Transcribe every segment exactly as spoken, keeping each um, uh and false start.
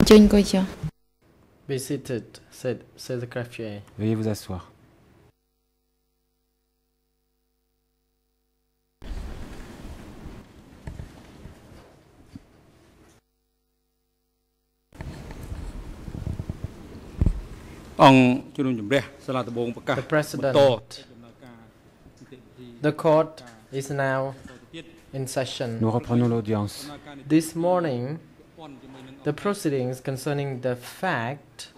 Be seated, said, said the greffier. Veuillez vous asseoir. The President, the court is now in session. Nous reprenons l'audience. This morning, the proceedings concerning the fact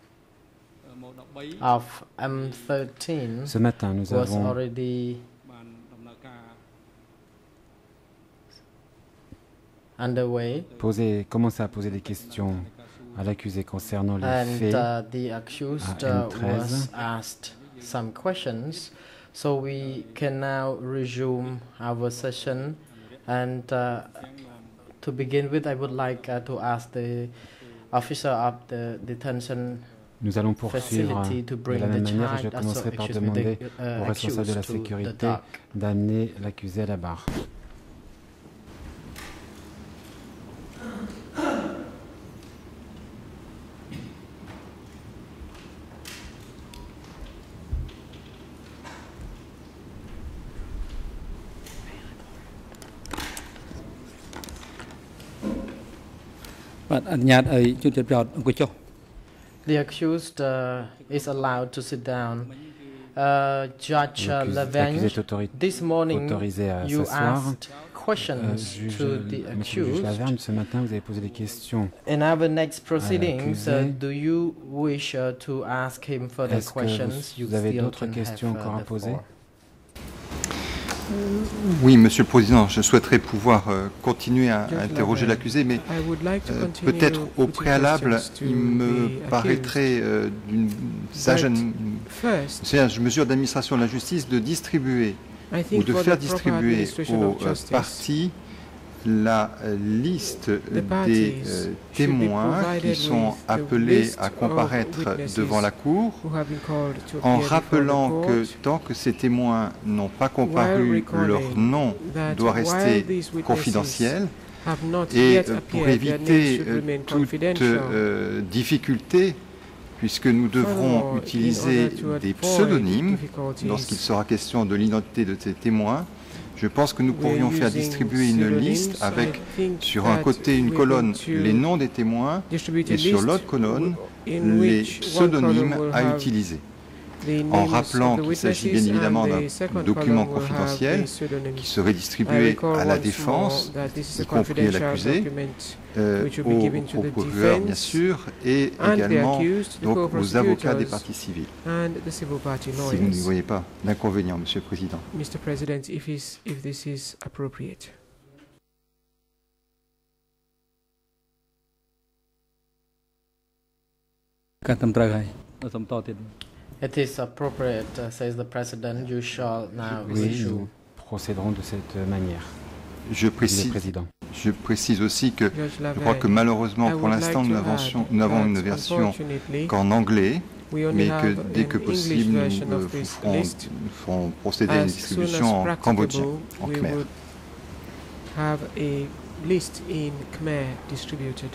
of M thirteen Ce matin, nous was avons already underway, posé, commencé à poser des questions à l'accusé concernant les and faits. uh, the accused à uh, M treize. was asked some questions. So we can now resume our session. And uh, to begin with, I would like uh, to ask the officer of the detention Nous allons poursuivre facility to de bring la the même manière et je child, also, commencerai par excuse me, demander the, uh, au responsable de la accused to the sécurité dock. d'amener l'accusé à la barre. The accused uh, is allowed to sit down. Uh, Judge uh, L'accusé est Lavenge, autori- this morning autorisé à you s'asseoir. asked Euh, questions juge, to the monsieur le juge accused. Laverne, ce matin, vous avez posé des questions. In our next proceedings, uh, l'accusé. do you wish uh, to ask him further Est-ce que questions? vous, You vous avez still d'autres can questions have, uh, encore à the poser? floor. Oui, Monsieur le Président, je souhaiterais pouvoir euh, continuer à, à interroger l'accusé, mais euh, peut-être au préalable, il me paraîtrait euh, d'une sage, sage mesure d'administration de la justice de distribuer ou de faire distribuer aux euh, parties la euh, liste des euh, témoins qui sont appelés à comparaître devant la Cour, en rappelant que tant que ces témoins n'ont pas comparu, leur nom doit rester confidentiel, et euh, pour éviter euh, toute euh, difficulté, puisque nous devrons utiliser des pseudonymes lorsqu'il sera question de l'identité de ces témoins, je pense que nous pourrions faire distribuer une liste avec, sur un côté, une colonne, les noms des témoins, et sur l'autre colonne, les pseudonymes à utiliser. En rappelant qu'il s'agit bien évidemment d'un document confidentiel qui serait distribué à la défense, y compris à l'accusé, euh, au procureur bien sûr, et également donc, aux avocats des parties civiles. Si vous ne voyez pas d'inconvénient, Monsieur le Président. Mister President, if, is, if this is appropriate. It is appropriate, uh, says the President. You shall now Oui, issue. nous procéderons de cette manière. Je précise, je précise aussi que je crois que malheureusement pour l'instant nous n'avons une version qu'en anglais, mais que dès que possible nous, euh, ferons, nous ferons procéder à une distribution en cambodgien, en khmer. Have a list in Khmer distributed.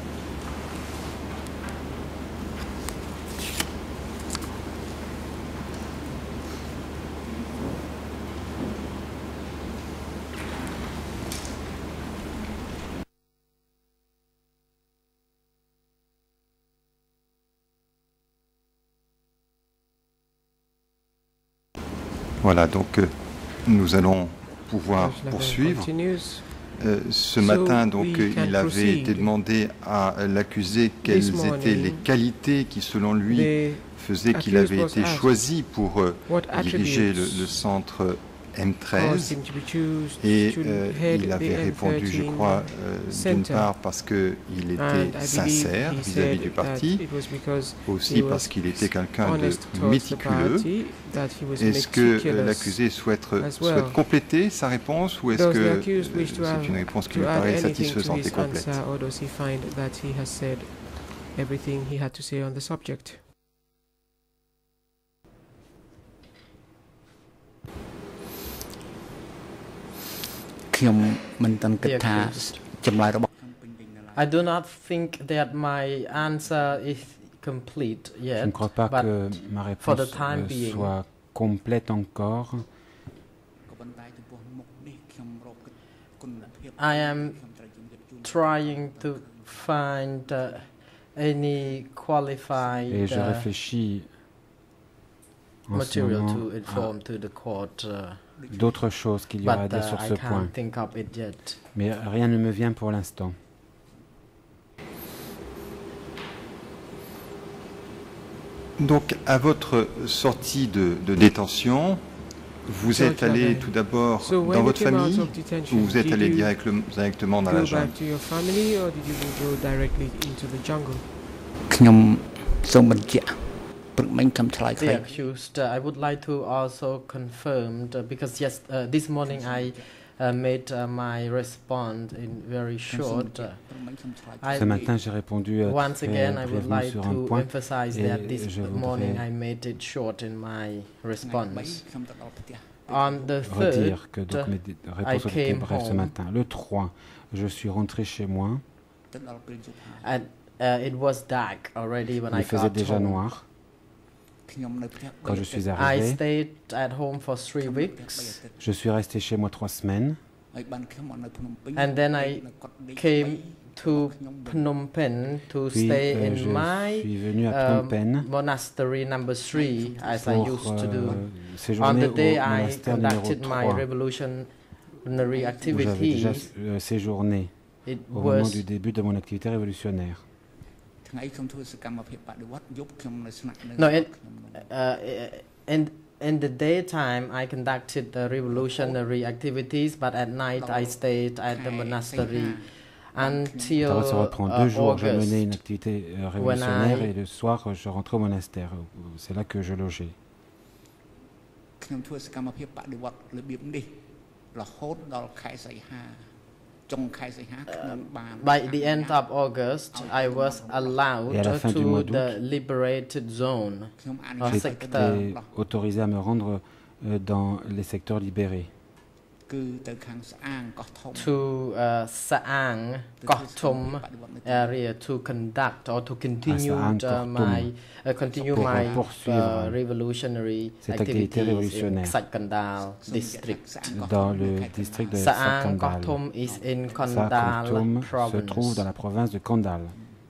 Voilà, donc euh, nous allons pouvoir poursuivre. Euh, ce matin, donc, il avait été demandé à l'accusé quelles étaient les qualités qui, selon lui, faisaient qu'il avait été choisi pour euh, diriger le, le centre M treize. Et euh, il avait répondu, je crois, euh, d'une part parce qu'il était sincère vis-à-vis du parti, aussi parce qu'il était quelqu'un de méticuleux. Est-ce que euh, l'accusé souhaite, souhaite compléter sa réponse ou est-ce que euh, c'est une réponse qui lui paraît satisfaisante et complète? The accused. I do not think that my answer is complete yet. Je ne crois pas but que ma for the réponse time euh, being, soit complète encore. I am trying to find uh, any qualified Et je uh, réfléchis en ce material moment to à inform to the court, uh, d'autres choses qu'il y aura à but dire uh, sur I ce can't point. think of it yet. Mais rien ne me vient pour l'instant. Donc, à votre sortie de, de détention, vous êtes allé tout d'abord So when dans you votre came out famille of detention, ou vous êtes did allé you direct- directement dans la go jungle? back to your family or did you go directly into the jungle? ខ្ញុំសូមបញ្ជាក់ព្រឹកមិញខ្ញុំឆ្លើយ The ខ្លី accused, uh, I would like to also confirm uh, because yes, uh, this morning I uh, made uh, my response in very short. Uh, ព្រឹកមិញខ្ញុំឆ្លើយ I, Ce matin, j'ai répondu euh, once très again, I would brièvement like sur un to point. emphasize et that this je voudrais morning I made it short in my ថ្ងៃ response. ខ្ញុំទៅដល់ផ្ទះ On the third, redire que donc mes dé- réponses ont été came brèves ce home. matin. Le trois, je suis rentré chez moi. ទៅដល់ពេលយប់ហើយ and uh, it was dark already when Il I faisait got déjà home. noir ខ្ញុំនៅផ្ទះ quand je suis I arrivé. stayed at home for three ខ្ញុំនៅផ្ទះ weeks, បីអាទិត្យ Je suis resté chez moi trois semaines. ហើយបានខ្ញុំមកនៅភ្នំពេញ and then I នៅកុដិដេក came បី to ខ្ញុំវិញ Phnom Penh to Puis stay euh, in je my suis venu à Phnom um, Penh monastery number three, as I pour used to do. euh, On séjourner the au day I monastère numéro conducted my trois, revolutionary où j'avais déjà activities, euh, séjourné it au moment was du début de mon activité révolutionnaire. ថ្ងៃខ្ញុំធ្វើសកម្មភាពបដិវត្តយប់ខ្ញុំនៅស្នាក់នៅ No, it- ខ្ញុំនៅ uh, in in the daytime I conducted the revolutionary activities, but at night I stayed at the monastery until Ça se reprend uh, deux jours, je menais August. une activité euh, révolutionnaire I- et le soir je rentrais au monastère. C'est là que je logeais. ខ្ញុំធ្វើសកម្មភាពបដិវត្តរបៀបនេះរហូតដល់ខែសីហាចុងខែសីហាខ្ញុំបាន By the end of August, I was allowed Et à la fin du to mois d'août, the liberated zone ខ្ញុំអនុ Ah, ញ្ញាត c'est- ឲ្យ secteur. J'étais autorisé à me rendre euh, dans les secteurs libérés. គឺទៅខាងស្អាងកោះធំ to uh, Saang, Koh Tum area to conduct or to continue Saang, uh, Koh Tum. my uh, continue Pour, my euh, poursuivre uh, revolutionary cette activité activities in révolutionnaire Sat Kandal district. dans le district de Saang Koh Sakandal. Tum is in Sa Kandal Kotum se trouve dans province. la province de Kandal.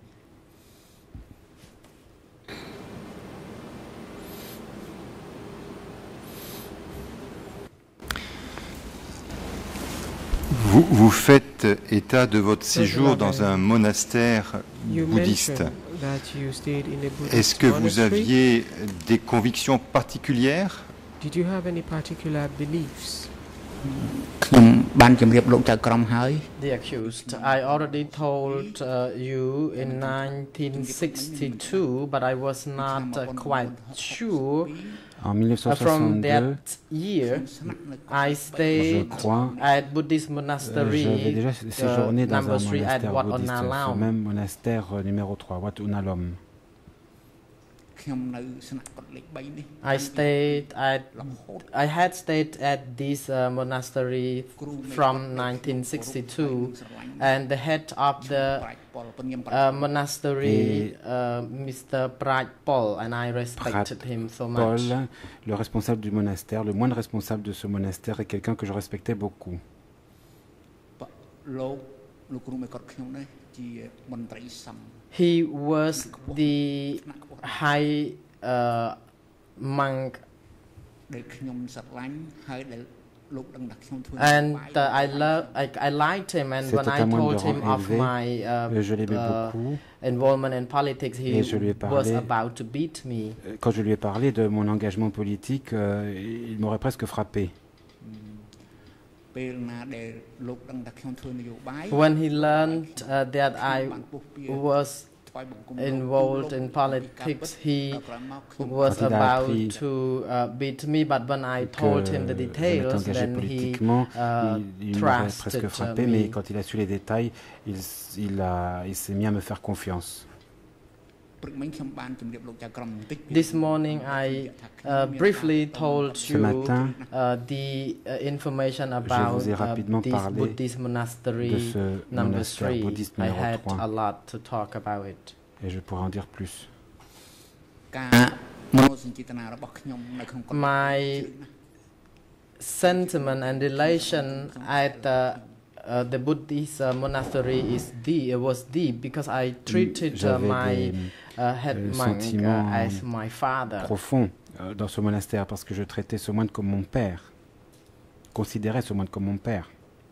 Vous, vous faites état de votre séjour Madame, dans un monastère You bouddhiste. mentioned that you stayed in a Buddhist Est-ce que vous monastery. aviez des convictions particulières? Did you have any particular beliefs? ខ្ញុំបានជម្រាបលោកចៅក្រមហើយ The accused. I already told uh, you in nineteen sixty-two, but I was not uh, quite sure. En Uh, from mille neuf cent soixante-deux, that year, ស្នាក់នៅ I je stayed crois, at Buddhist euh, monastery j'avais déjà séjourné uh, dans number un three at monastère Wat bouddhiste, ce Onalam. même monastère euh, numéro trois, Wat Unalom. ខ្ញុំនៅស្នាក់កុដិលេខបីនេះ I stayed at រហូត I had stayed at this uh, monastery គ្រូមេ from គាត់ nineteen ខ្ញុំ sixty-two, ស្រឡាញ់ and the head of the ប្រាជ្ញពលពញាម uh, monastery, uh, Mister Praj Pol, and I respected him so much. Paul, le responsable du monastère, le moine responsable de ce monastère, est quelqu'un que je respectais beaucoup. លោកលោកគ្រូមេគាត់ខ្ញុំនេះជាមន្ត្រីសង្ឃ He was the high uh, monk, ដែលខ្ញុំស្រឡាញ់ហើយដែលលោកដឹងថាខ្ញុំធ្វើ and uh, I love I, I liked him, and when C'était I un moine told de him rang of élevé, my uh, Euh, Je l'aimais uh, beaucoup. involvement in politics, he Et je lui ai was parlé. about to beat me. Quand je lui ai parlé de mon engagement politique, euh, il m'aurait presque frappé. ពេលណាដែលលោកដឹងថាខ្ញុំធ្វើនយោបាយ When he learned uh, that I បានពុះពៀ was ថ្វាយបង្គំ involved in politics, he ដល់ក្រោយមកខ្ញុំ was Quand il a about appris to uh, beat me, but when I Que told him the je details, m'étais engagé then he politiquement, uh, il, il m'aurait trusted presque uh, frappé, mais me. quand il a su les détails, il, s- il, a- il s'est mis à me faire confiance. This morning I uh, briefly told you matin, uh, the uh, information je about vous ai uh, rapidement this parlé Buddhist monastery de ce number monastère three. bouddhiste I numéro had trois. a lot to talk about it. Et je pourrais en dire plus. My sentiment and relation at the, uh, the Buddhist uh, monastery is deep. It was deep because I treated uh, my uh, head monk uh, as my father. Profond euh, dans ce monastère parce que je traitais ce moine comme mon père, considérais ce moine comme mon père.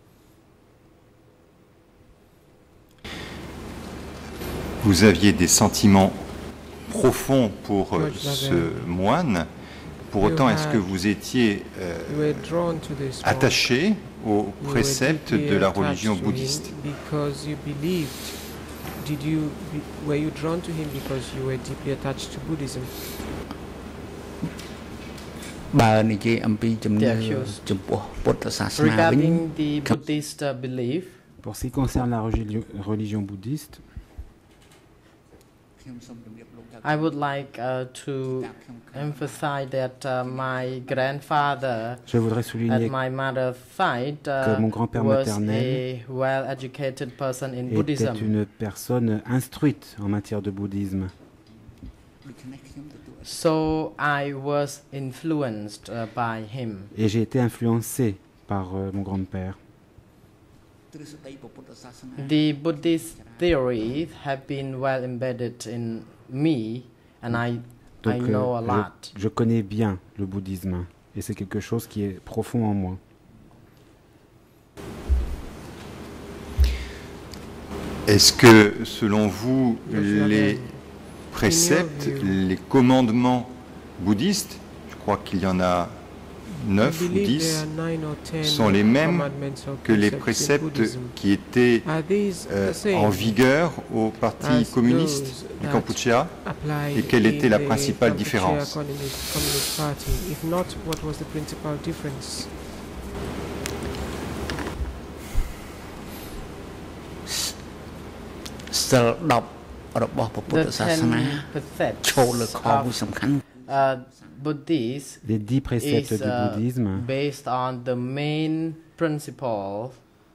Vous aviez des sentiments profonds pour euh, ce moine. Pour autant, est-ce que vous étiez euh, attaché aux préceptes de la religion bouddhiste? Did you be, were you drawn to him because you were deeply attached to Buddhism? Regarding the Buddhist uh, belief, pour ce qui concerne la religion, religion bouddhiste, I would like uh, to emphasize that uh, my grandfather je voudrais souligner at my mother's side uh, que mon grand-père was maternel a well-educated person in était Buddhism. une personne instruite en matière de bouddhisme. So I was influenced uh, by him. Et j'ai été influencé par euh, mon grand-père. The Buddhist theories have been well embedded in me, and I, Donc, I know euh, a lot. Je, je connais bien le bouddhisme et c'est quelque chose qui est profond en moi. Est-ce que, selon vous, les préceptes, les commandements bouddhistes, je crois qu'il y en a neuf ou dix, sont les mêmes que les préceptes qui étaient euh, en vigueur au Parti communiste du Kampuchea, et quelle était la principale différence? The ten precepts of uh, Buddhist Les dix préceptes is du uh, bouddhisme based on the main principle.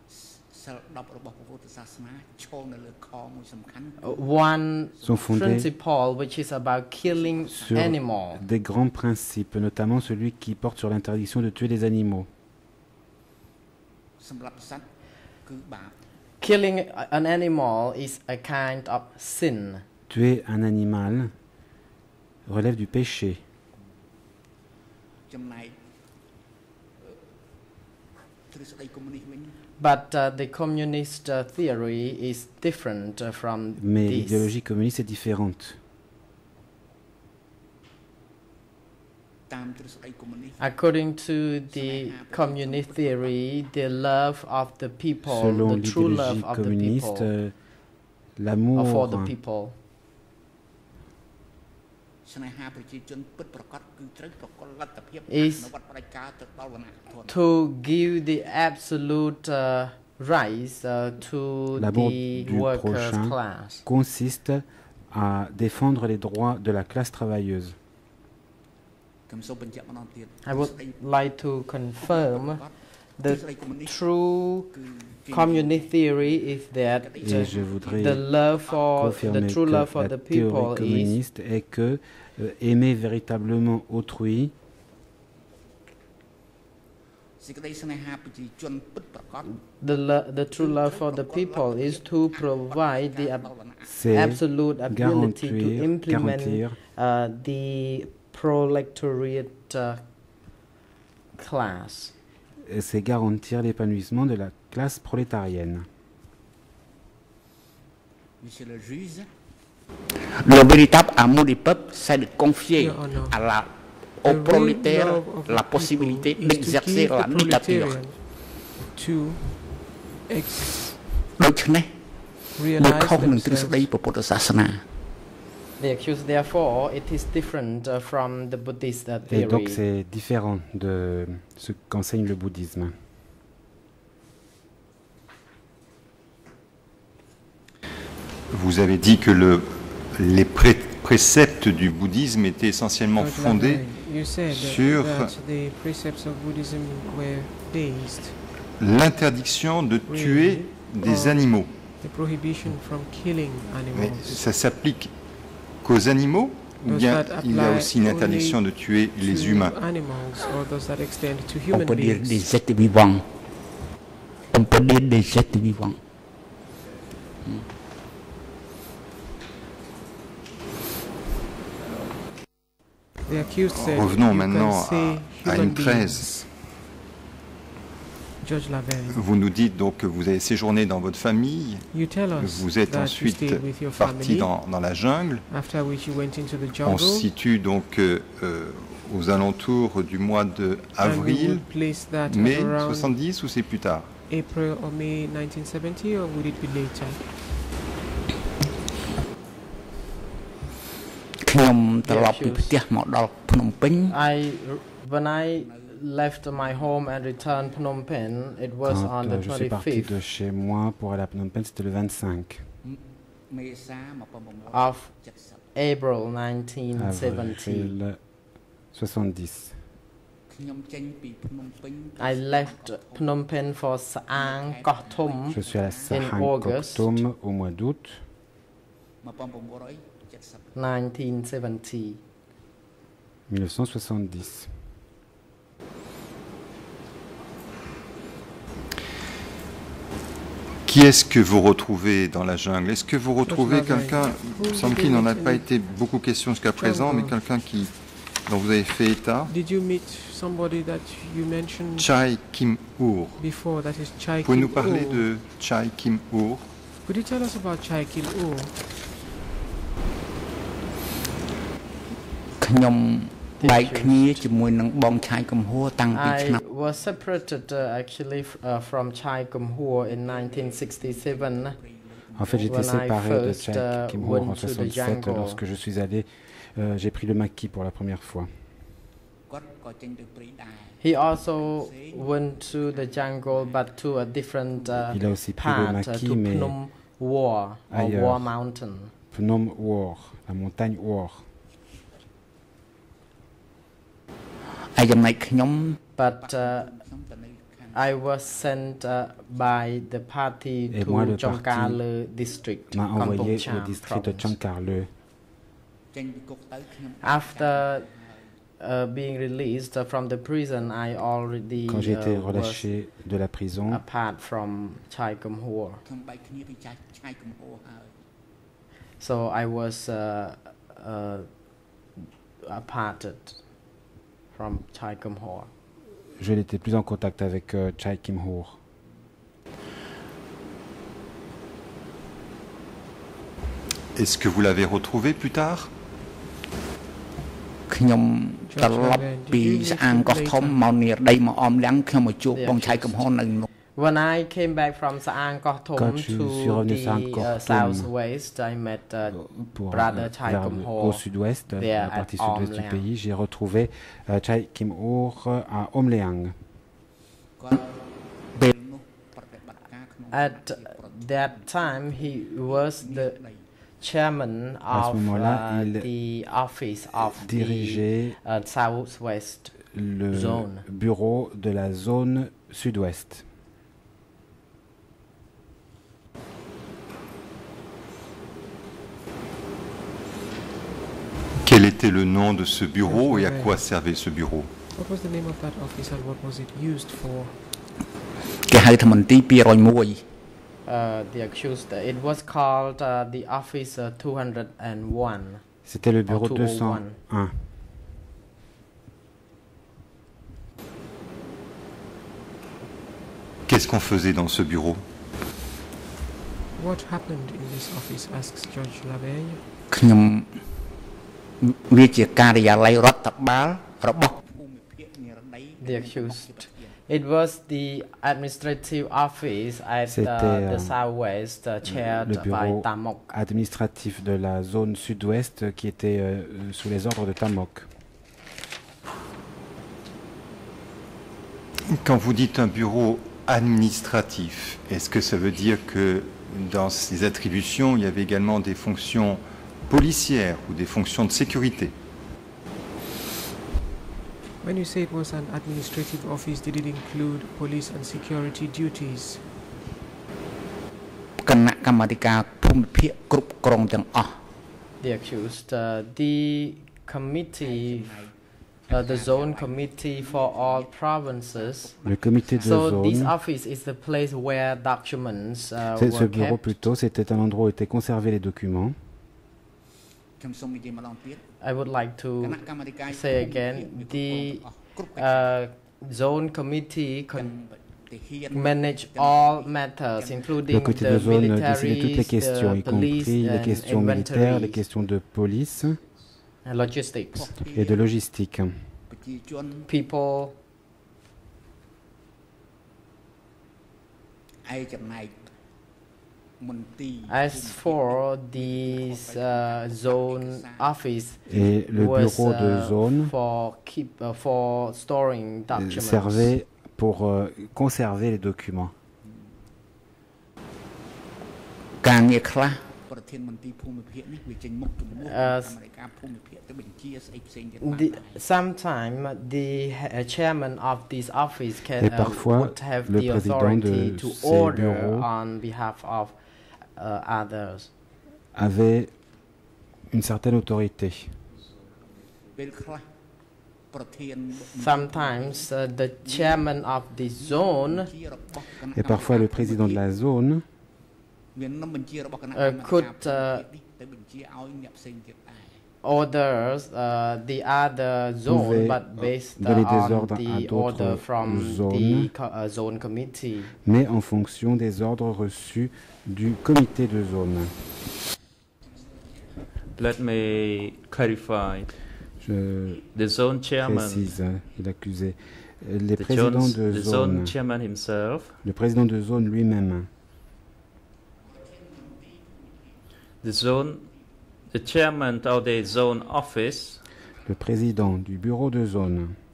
One sont fondés principle which is about killing sur animals. des grands principes, notamment celui qui porte sur l'interdiction de tuer des animaux. Killing an animal is a kind of sin. Tuer un animal relève du péché. But uh, the communist uh, theory is different uh, from Mais this. l'idéologie communiste est différente. According to the communist theory, the love of the people, Selon the true love l'idéologie of the communiste, people, euh, or l'amour for the people, is to give the absolute uh, rights uh, to L'amour the du workers' prochain class. consiste à défendre les droits de la classe travailleuse. I would like to confirm the true communist theory is that Et je voudrais the love for confirmer the true que love for la the théorie people is communiste est que euh, aimer véritablement autrui, the lo- the true love for the people is to provide the ab- c'est absolute ability to garantir, implement garantir uh, the proletariat uh, class. et c'est garantir l'épanouissement de la classe prolétarienne. Monsieur le juge, le véritable amour du peuple, c'est de confier Your Honor, à la, the aux real prolétaires love of the la people possibilité is to d'exercer give la the dictature. proletarian to ex- ដូច្នេះ វាខុស realize នឹងទ្រឹស្ដី themselves. ព្រះពុទ្ធសាសនា The accused, therefore, it is different uh, from the Buddhist uh, Et donc theory. c'est différent de ce qu'enseigne le bouddhisme. Vous avez dit que le, les pré préceptes du bouddhisme étaient essentiellement fondés sur l'interdiction de tuer des animaux. Mais ça s'applique qu'aux animaux ou bien il y a aussi une interdiction de tuer les humains? On peut dire des êtres vivants. On peut dire des êtres vivants. Revenons maintenant à, à une treize. Vous nous dites donc que vous avez séjourné dans votre famille, vous êtes ensuite parti dans, dans la jungle. On se situe donc euh, aux alentours du mois d'avril, mai soixante-dix, ou c'est plus tard? April or May nineteen seventy, or would it be later? I, when I left my home and returned Phnom Penh, it was Quand on the je suis parti de twenty-fifth chez moi pour aller à Phnom Penh, c'était le vingt-cinq of April nineteen seventy. avril soixante-dix. I left Phnom Penh for Saang Koh Thom Je suis à la in Sahang August Koktom au mois d'août nineteen seventy. mille neuf cent soixante-dix. Qui est-ce que vous retrouvez dans la jungle? Est-ce que vous retrouvez quelqu'un, il me semble qu'il n'en a pas été beaucoup question jusqu'à présent, mais quelqu'un qui, dont vous avez fait état? Did you meet somebody that you mentioned Chai Kim Ur. before? That is Chai Pouvez-nous Kim parler Ur. de Chai Kim Ur? Could you tell us about Chai Kim Ur? I was separated uh, actually f uh, from Chai Kum Hua in nineteen sixty-seven. En fait, j'étais When I séparé de first, Chai uh, Kim Hua went en to the soixante-sept jungle. lorsque je suis allé, euh, j'ai pris le maquis pour la première fois. He also went to the jungle, but to a different uh, Il a aussi pris le part, uh, maquis, to mais Phnom War, or ailleurs. War Mountain. Phnom War, la montagne War. But uh, I was sent uh, by the party Et to moi, le Chongkale district, m'a envoyé Kampong au district de Cham Changkarle. After uh, being released uh, from the prison, I already Quand j'ai été uh, was relâché de la prison, apart from Chai Kum Hua. So I was uh, uh, aparted from Chai Kum Hua. je n'étais plus en contact avec euh, Chai Kim Hua. Est-ce que vous l'avez retrouvé plus tard? When I came back from Saang Koh Quand Thom je suis to revenu the Saang Koh uh, Thom, southwest, I met uh, pour, Brother euh, Chai vers Kum le- Hua au sud-ouest, there la at partie sud-ouest du Om Leang. pays, j'ai retrouvé euh, Chai Kim Hua à Om Leang. At that time, he was the chairman À ce of moment-là, uh, il the office of the dirigeait uh, southwest le zone. bureau de la zone sud-ouest. Quel était le nom de ce bureau et à quoi servait ce bureau? What was the name of that office and what was it used for? Uh, the accused, it was called uh, the office uh, two hundred one. C'était le bureau two deux oh cent one. un. Qu'est-ce qu'on faisait dans ce bureau? What happened in this office? Asks Judge Laveille. The accused. It was the administrative office at C'était, uh, euh, the southwest, uh, chaired le by bureau Tamok. administratif de la zone sud-ouest qui était euh, sous les ordres de Tamok. Quand vous dites un bureau administratif, est-ce que ça veut dire que dans ces attributions, il y avait également des fonctions policières ou des fonctions de sécurité. When you say it was an administrative office, did it include police and security duties? គណៈកម្មាធិការភូមិភាគគ្រប់គ្រងទាំងអស់ The accused, uh, the committee, uh, the zone committee for all provinces. Le comité de so zone. this office is the place where documents uh, C'est ce were bureau kept. plutôt, c'était un endroit où étaient conservés les documents. I would like to say again, the uh, zone committee con manage all matters, including Le comité the de zone military, décidait toutes les questions, y the police, compris les and questions militaires, les questions de police and logistics. et de logistique. People As for this uh, zone office, et le was, bureau de uh, zone for keep uh, for storing documents. servait pour euh, conserver les documents. ការងារខ្លះប្រធានមន្ត្រីភូមិភាគនេះវាចេញមុខជំនួសកម្មវិធីការភូមិភាគទៅបញ្ជាស្អីផ្សេងទៀតបាន Sometimes the uh, chairman of this office can Et parfois, uh, would have le the président authority de to ces order bureaux on behalf of uh, others. Avait une certaine autorité. ពេលខ្លះប្រធាន Sometimes uh, the chairman of the zone Et parfois le président de la zone uh, could uh, orders uh, the other zone, but based uh, on the order from the co uh, zone committee. Mais en fonction des ordres reçus du comité de zone. Let me clarify. Je the zone chairman, précise l'accusé. Les présidents de the zone, zone chairman himself, le président de zone lui-même, the zone, the chairman of the zone office, le président du bureau de zone,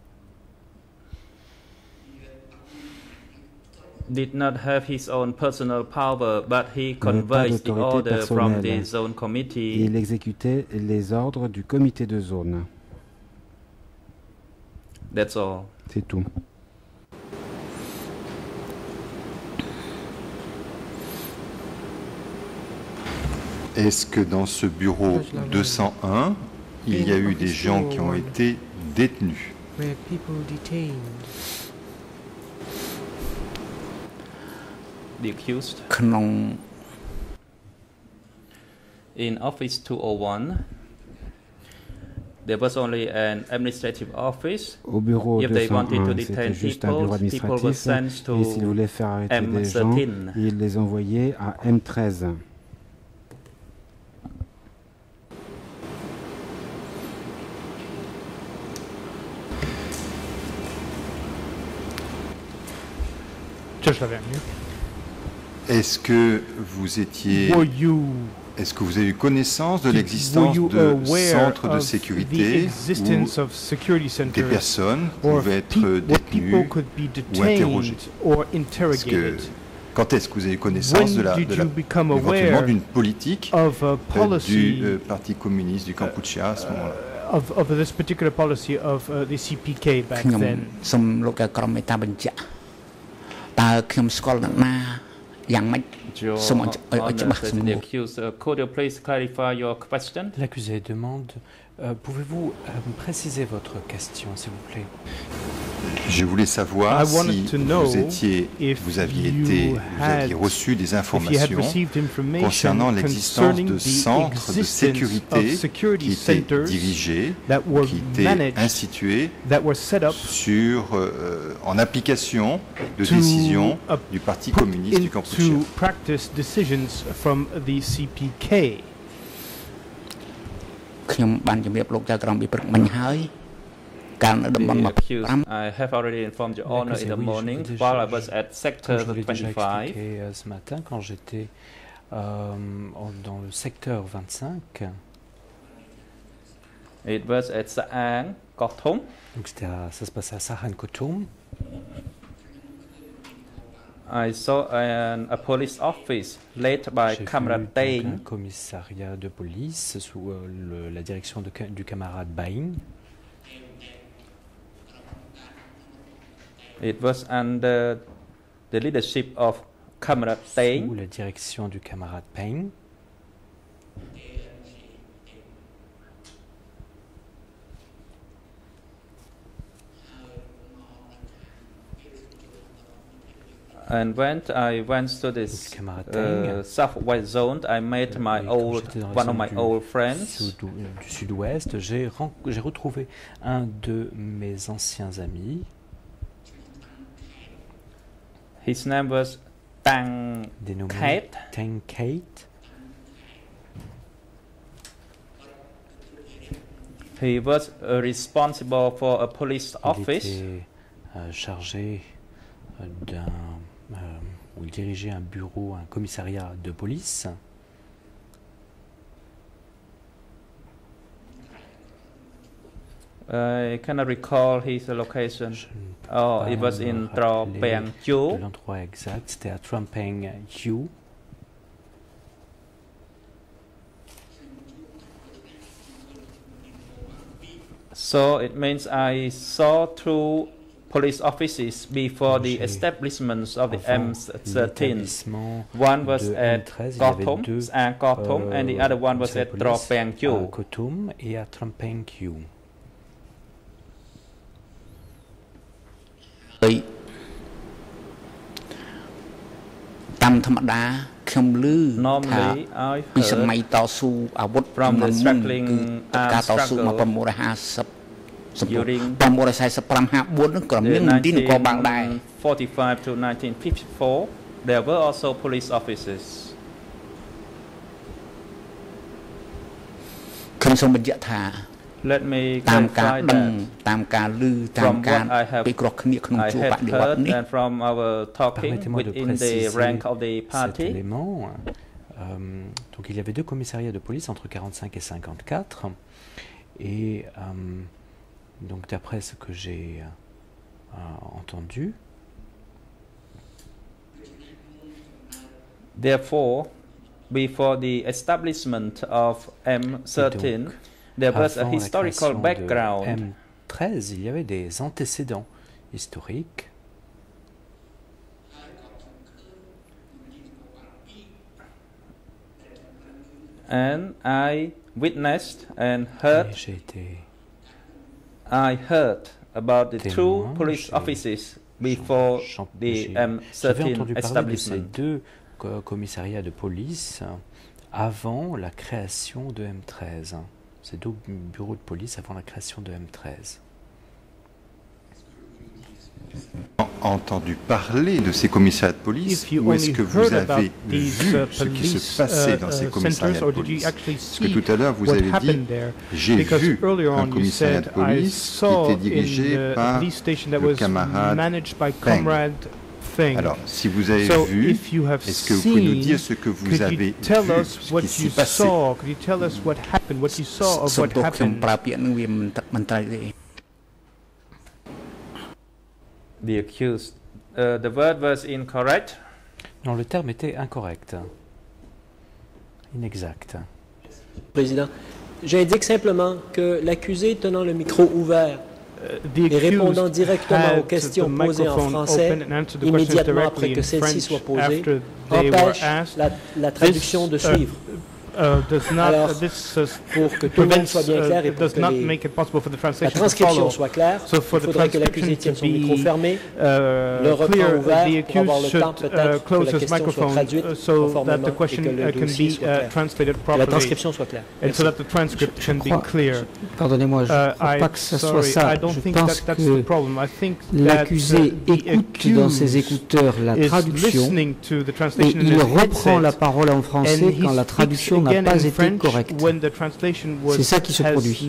did not have his own personal power, but he conveyed the order from the zone committee. Il exécutait les ordres du comité de zone. That's all. C'est tout. Est-ce que dans ce bureau deux cent un, il y a eu des gens qui ont été détenus? The accused. ក្នុង In Office two oh one, there was only an administrative office. Au bureau If they wanted to deux cent un, detain c'était juste un people, bureau people were administratif. sent to Et s'ils voulaient faire arrêter M des gens, thirteen. ils les envoyaient à M treize. Est-ce que vous étiez... Est-ce que vous avez eu connaissance de l'existence de centres de sécurité où des personnes pouvaient être détenues ou interrogées? Est-ce que, quand est-ce que vous avez eu connaissance de la, de la, éventuellement d'une politique euh, du euh, Parti communiste du Kampuchea à ce moment-là? Of, of this particular policy of uh, the C P K back then. សូមលោកក្រមមេត្តាបញ្ជាក់តើខ្ញុំស្គាល់អ្នកណាយ៉ាងម៉េច Could you please clarify your question? L'accusé demande, euh, pouvez-vous euh, préciser votre question, s'il vous plaît? Je voulais savoir si vous étiez, vous aviez été, vous aviez reçu des informations concernant l'existence de centres de sécurité qui étaient dirigés, qui étaient institués sur, euh, en application de décisions du Parti communiste du Kampuchea. Decisions from the C P K. ខ្ញុំបានជំរាបលោកចៅក្រមពីព្រឹកមិញហើយកាលនៅតំបន់ I have already informed your honor in the morning while I was at sector twenty-five. Ce matin quand j'étais euh, dans le secteur vingt-cinq. It was at Saang Kothom. Donc c'était à, ça se passait à Sahan Kothom. I saw an, a police office led by Camarade Teng. Un commissariat de police sous euh, le, la direction de, du camarade Baing. It was under the leadership of Camarade Teng. Sous la direction du camarade Peng. And when I went to this uh, southwest zone, I met my old, one of my du, old friends. Sud, du sud-ouest, j'ai retrouvé un de mes anciens amis. His name was Tang Kate. Tang Kate. He was uh, responsible for a police il office. Il était euh, chargé d'un Euh, où il dirigeait un bureau, un commissariat de police. I cannot recall his location. Oh, it was in Tra Peng Chu. L'endroit exact, c'était à Tra Peng Chu. So it means I saw through police offices before the establishments of the M thirteen. One was at Kotum, at Kotum, and the other one was at Tra Peng Chu. À Kotum et à Tra Peng Chu. Oui. Tam thầm đá không lư thà vìสมัยต่อสู้อาวุธ from the struggling การต่อสู้มาประมาณห้าสิบ during the nineteen forty-five to nineteen fifty-four, there were also police officers. Let me clarify that from what I have, I had heard and from our talking within the rank of the party. Élément, euh, donc il y avait deux commissariats de police entre quarante-cinq et cinquante-quatre et euh, donc d'après ce que j'ai euh, entendu, therefore, before the establishment of M thirteen, donc, there was a historical background. M treize, il y avait des antécédents historiques. And I witnessed and heard. J'ai été I heard about the two police offices before the M thirteen establishment. Ces deux co commissariats de police avant la création de M treize. Ces deux bureaux de police avant la création de M treize. Entendu parler de ces commissariats de police, ou est-ce que vous avez vu ce qui se passait dans ces commissariats de police? Parce que tout à l'heure vous avez dit, j'ai vu un commissariat de police qui était dirigé par le camarade Peng. Alors, si vous avez vu, est-ce que vous pouvez nous dire ce que vous avez vu, ce qui s'est passé? The accused, uh, the word was incorrect. Non, le terme était incorrect, inexact. Président, j'indique simplement que l'accusé tenant le micro ouvert uh, et répondant directement aux questions posées en français immédiatement après que celle-ci soit posée empêche la, la traduction de suivre. Uh, does not, Alors, uh, this, uh, pour que tout le monde soit bien clair et uh, pour does que not les, make it possible for the la translation transcription to soit claire, so for il faudrait que l'accusé tienne son micro fermé, uh, le reprend clear, ouvert the pour avoir le should, temps peut-être uh, que close la his question microphone soit traduite uh, so conformément that the question et que le uh, can dossier be soit uh, clair. translated Que la properly transcription soit claire. and so that the transcript je, can je crois, be clear. Pardonnez-moi, je ne uh, crois pas que ce soit sorry, ça. I don't Je think pense that, that's the problem. I think l'accusé that, uh, écoute dans ses écouteurs la traduction et il reprend la parole en français quand la traduction n'a pas été correcte. C'est ça qui se produit.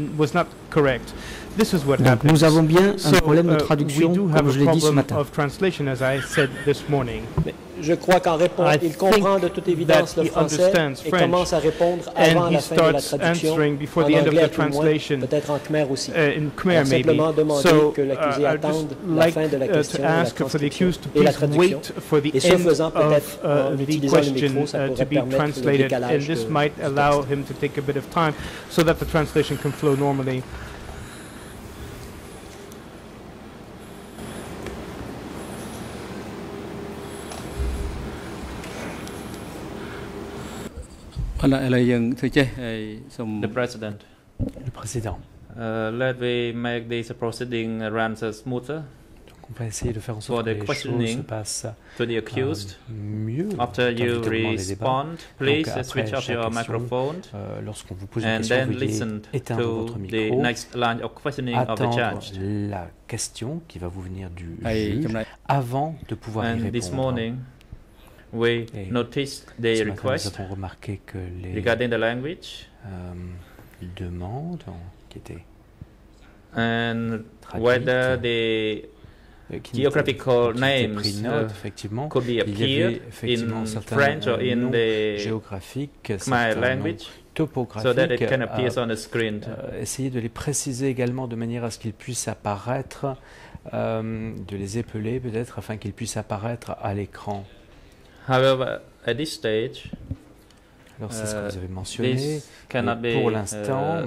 Donc nous avons bien un problème de traduction, comme je l'ai dit ce matin. Je crois qu'en répondant, il comprend de toute évidence le français et commence à répondre avant la fin de la traduction, en anglais à tout le moins, peut-être en khmer aussi. Uh, in Khmer, maybe. Simplement demander so, que l'accusé uh, attende like, la fin de la question, uh, to ask la for the accused to et la please traduction. wait for the Et ce end faisant, peut-être, of uh, en the utilisant le question micro, ça uh, pourrait to be permettre le translated, and décalage this de, might du allow texte. him to take a bit of time so that the translation can flow normally. The President. Le Président. Uh, let me make this proceeding run smoother. On va essayer de faire en sorte que les choses se passent to the accused. Euh, mieux. After you respond, please Donc, switch off your microphone euh, lorsqu'on vous pose une and question, then veuillez listen éteindre to votre micro, the next line of questioning of the judge. la question qui va vous venir du juge avant de pouvoir y And répondre. this morning, we Et noticed the ce matin, request nous avons remarqué que les regarding the language euh, demandes qui étaient and traduites, whether the geographical names note, uh, could be appeared in certains French or in the géographiques, Khmer language, so that it can appear on the screen. Euh, essayer de les préciser également de manière à ce qu'ils puissent apparaître, euh, de les épeler peut-être afin qu'ils puissent apparaître à l'écran. However, at this stage, alors c'est uh, ce que vous avez mentionné. This cannot be, pour l'instant,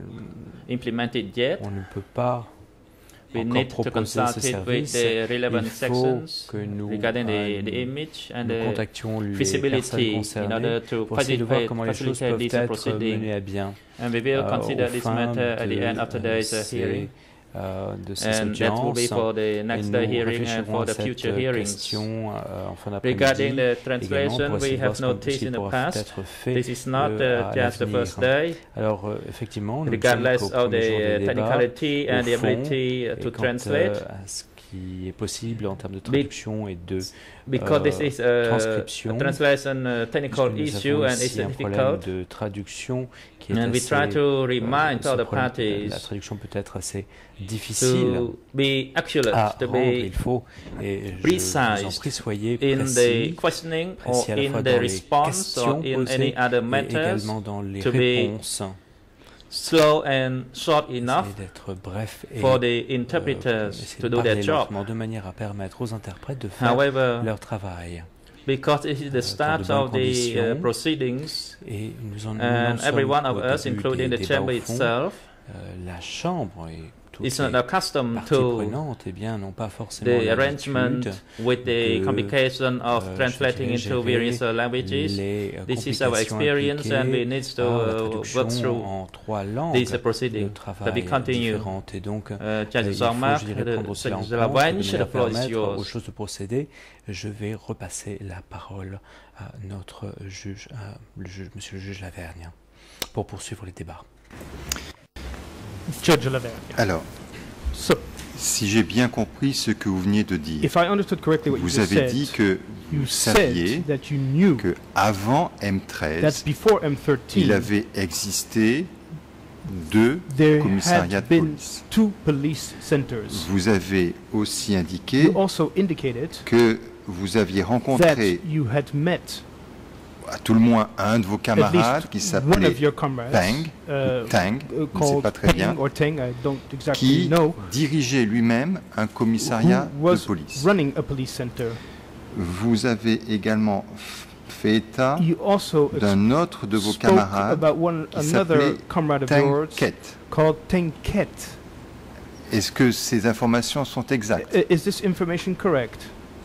uh, implemented yet. On ne peut pas We encore need to proposer consult ce it service. with the relevant Il faut sections que nous, regarding euh, the, the image and nous the contactions les feasibility personnes in order to pour essayer de voir facilitate, comment les choses peuvent facilitate this être proceeding. menées à bien. And we will euh, consider au this fin matter at the end of de, today's uh, ces, hearing. Euh, de ces And that will be for the next day hearing and for the future hearings. Question, euh, en fin Regarding the translation, we have noticed in the past, this is not uh, just the first day. Alors, euh, effectivement, regardless of the technicality and the ability to translate. Qui est possible en termes de traduction et de because euh, this is a, transcription. A translation uh, technical issue and it's un difficult. De traduction qui est and assez, we try to remind euh, all the parties. La traduction peut être assez difficile to be accurate, à to rendre. Be Il faut et precise je vous en prie, soyez in précis, the questioning précis or à la in fois the dans response les or in any other matters. Également dans les to réponses. Be slow and short enough bref et, for the interpreters euh, to do their job. De manière à permettre aux interprètes de faire However, leur travail. Because it is the start of the uh, proceedings, et nous en, and nous every one of us, including the chamber itself, euh, la chambre et is not accustomed to eh bien, non pas forcément the arrangement with the complication of euh, translating into various uh, languages. This is our experience and we need to uh, work through these uh, proceedings. That we continue. Et donc, uh, Judge Zormak, de la Vanche, the floor is yours. Aux choses de procéder, je vais repasser la parole à notre juge, à le juge monsieur le juge Lavergne, pour poursuivre les débats. Judge Lavergne. Alors, so, si j'ai bien compris ce que vous veniez de dire, if I understood correctly what vous you avez said, dit que you vous saviez that you knew que avant M treize, that before M thirteen, il avait existé deux there commissariats had de been police. Two police centers. Vous avez aussi indiqué you also indicated que vous aviez rencontré that you had met à tout le moins un de vos camarades qui s'appelait Peng, uh, Tang, je ne sais pas très bien, Tang, exactly qui know, dirigeait lui-même un commissariat de police. Running a police center. Vous avez également fait état d'un autre de vos camarades one, qui s'appelait Tang Ket. Tang Ket. Est-ce que ces informations sont exactes? Is this information correct?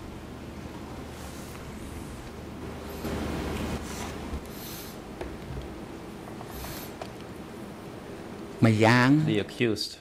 The accused.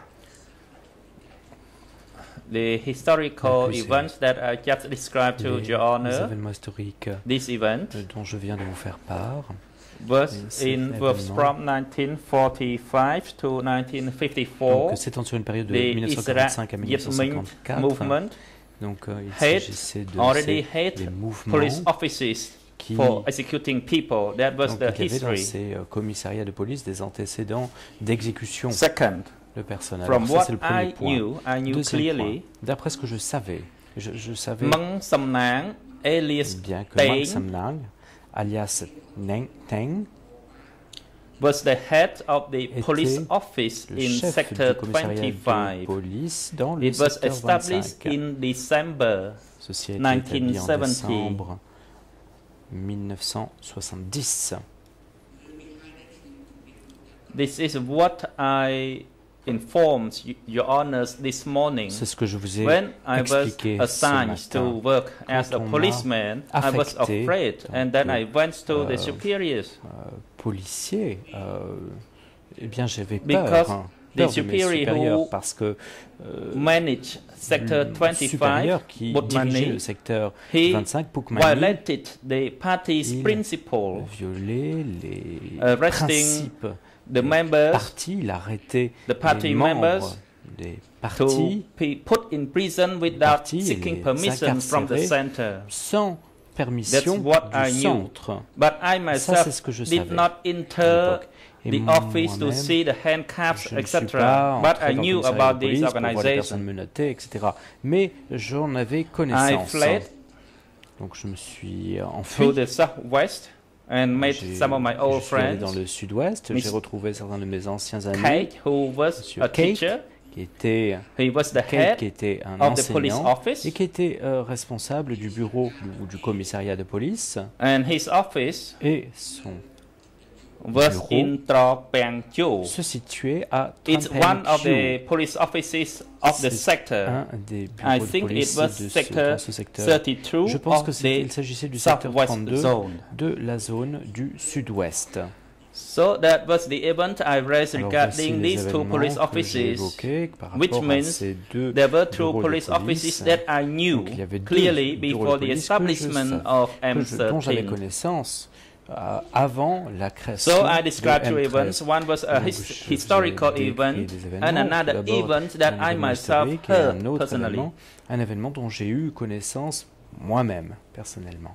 The historical events that I just described to Your Honor, this event dont je viens de vous faire part, was in was from nineteen forty-five to nineteen fifty-four. Donc, s'étend sur une période de mille neuf cent quarante-cinq à mille neuf cent cinquante-quatre. Movement Donc, euh, il had s'agissait de already ces, had des mouvements police offices qui, for executing people. That was donc, the il y avait dans history. ces euh, commissariats de police des antécédents d'exécution Second, de personnel. from Alors, ça, what c'est le premier I point. knew, I knew Deuxième clearly point, d'après ce que je savais, Je, je savais Meng Samnang, alias bien que Meng Teng, Samnang, alias Neng Teng, was the head of the police était office le in chef sector du commissariat de twenty-five. police dans le It was secteur established vingt-cinq. in December Ceci a été établi en nineteen seventy. décembre mille neuf cent soixante-dix. This is what I informed y- Your Honours this morning. C'est ce que je vous ai When I was expliqué ce assigned to matin. work as a Quand on m'a policeman, I was affecté afraid, en and then tant I went to que, the superiors. euh, policier, euh, eh bien j'avais Because peur, hein, the peur de mes superior supérieurs who parce que euh, manage sector le twenty-five, supérieur qui dirigeait Pukmani, le secteur he vingt-cinq, Pukmani, violated the party's il principle, violait les arresting principes the des members, partis, il arrêtait the party les membres members des to partis be put in prison without partis et seeking les permission from the incarcérer center. sans permission That's what I du knew. centre. But I Ça, c'est myself ce que je did savais not à enter l'époque. Et the office to moi-même, see the handcuffs, je ne suis pas et cetera. But entré I dans le knew commissariat about de this police pour voir les personnes organization. menottées, et cetera. Mais j'en avais I connaissance. fled Donc je me suis to enfui. the southwest and met J'ai- some of my old je suis allé friends. dans le sud-ouest. Miss J'ai retrouvé certains de mes anciens amis. Kate, who was Monsieur a Cake, teacher, qui était, he was the Cake, head qui était un of the police enseignant office, et qui était euh, responsable du bureau ou du commissariat de police. and his office Et son was bureau in Tra Pang Chu. se situait à It's Trampeng one of the Chu. police offices of the C'est sector. un des bureaux I de think it police was de ce, sector dans ce secteur. thirty-two Je pense of que c'est- the il s'agissait du secteur southwest trente-deux zone. de la zone du sud-ouest. So that was the event I raised Alors, regarding voici les these two événements police que j'ai offices, évoqués par which rapport à means ces deux there were two bureaux de police offices police. that I knew Donc, il y avait deux clearly bureaux de before the police que je establishment savais- of que M je- dont j'avais thirteen. connaissance euh, avant la création So I de described two M events. treize. One was a Donc, his- je- historical j'ai décrit event des événements. and Tout another d'abord, event that un I événement myself historique et un heard autre personally. événement, un événement dont j'ai eu connaissance moi-même, personnellement.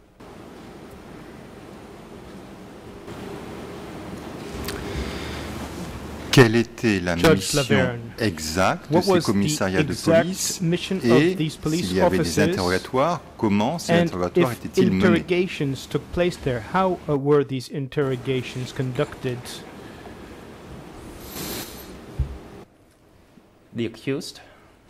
Quelle était la Judge mission Laverne, exacte de what ces was the commissariats de exact police mission of et these police s'il y avait des offices interrogatoires, comment ces and interrogatoires if étaient-ils menés? interrogations took place there, how uh, were these interrogations conducted? The accused.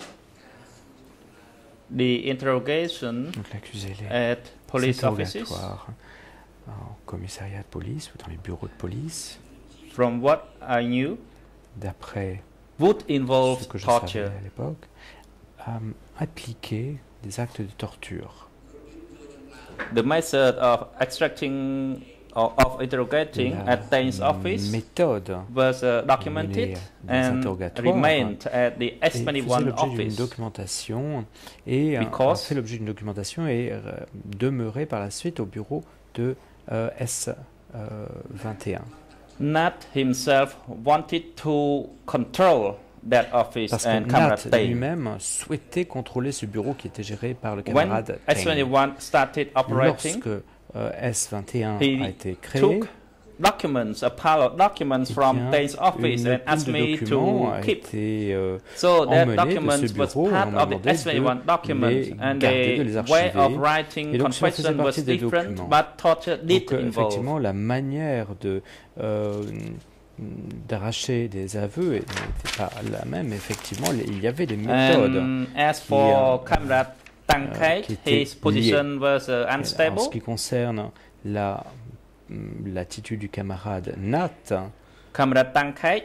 The interrogation Donc l'accusé, les at police offices, interrogatoires en commissariat de police ou dans les bureaux de police, from what I knew, d'après would involve ce que je savais torture. à l'époque, euh, appliquer des actes de torture. The method of extracting or of interrogating La at Teng's office méthode was uh, documented menée des and interrogatoires remained at the S et faisait twenty-one l'objet d'une office. documentation et euh, a Because- fait l'objet d'une documentation et euh, demeuré par la suite au bureau de euh, S vingt et un. Nat himself wanted to control that office Parce and que Kamrat Nat Teng. lui-même souhaitait contrôler ce bureau qui était géré par le When camarade S Teng. twenty-one started operating, Lorsque euh, S vingt et un he a été créé, took documents, a pile of documents eh from bien, Teng's office une and pile asked de me documents to a keep. été euh, So that emmenée de documents ce was bureau et part on m'a of the demandé S twenty-one de documents, les and garder, de les the way of archiver. writing Et donc, ça faisait confession was partie des different, documents. but torture did Donc, euh, involve. effectivement, la manière de euh, d'arracher des aveux n'était pas la même. Effectivement, il y avait des méthodes. And as qui, for euh, Kamrat Tangkai, qui étaient his position was uh, En unstable. ce qui concerne la l'attitude du camarade Nat, Kamrat Tangkai,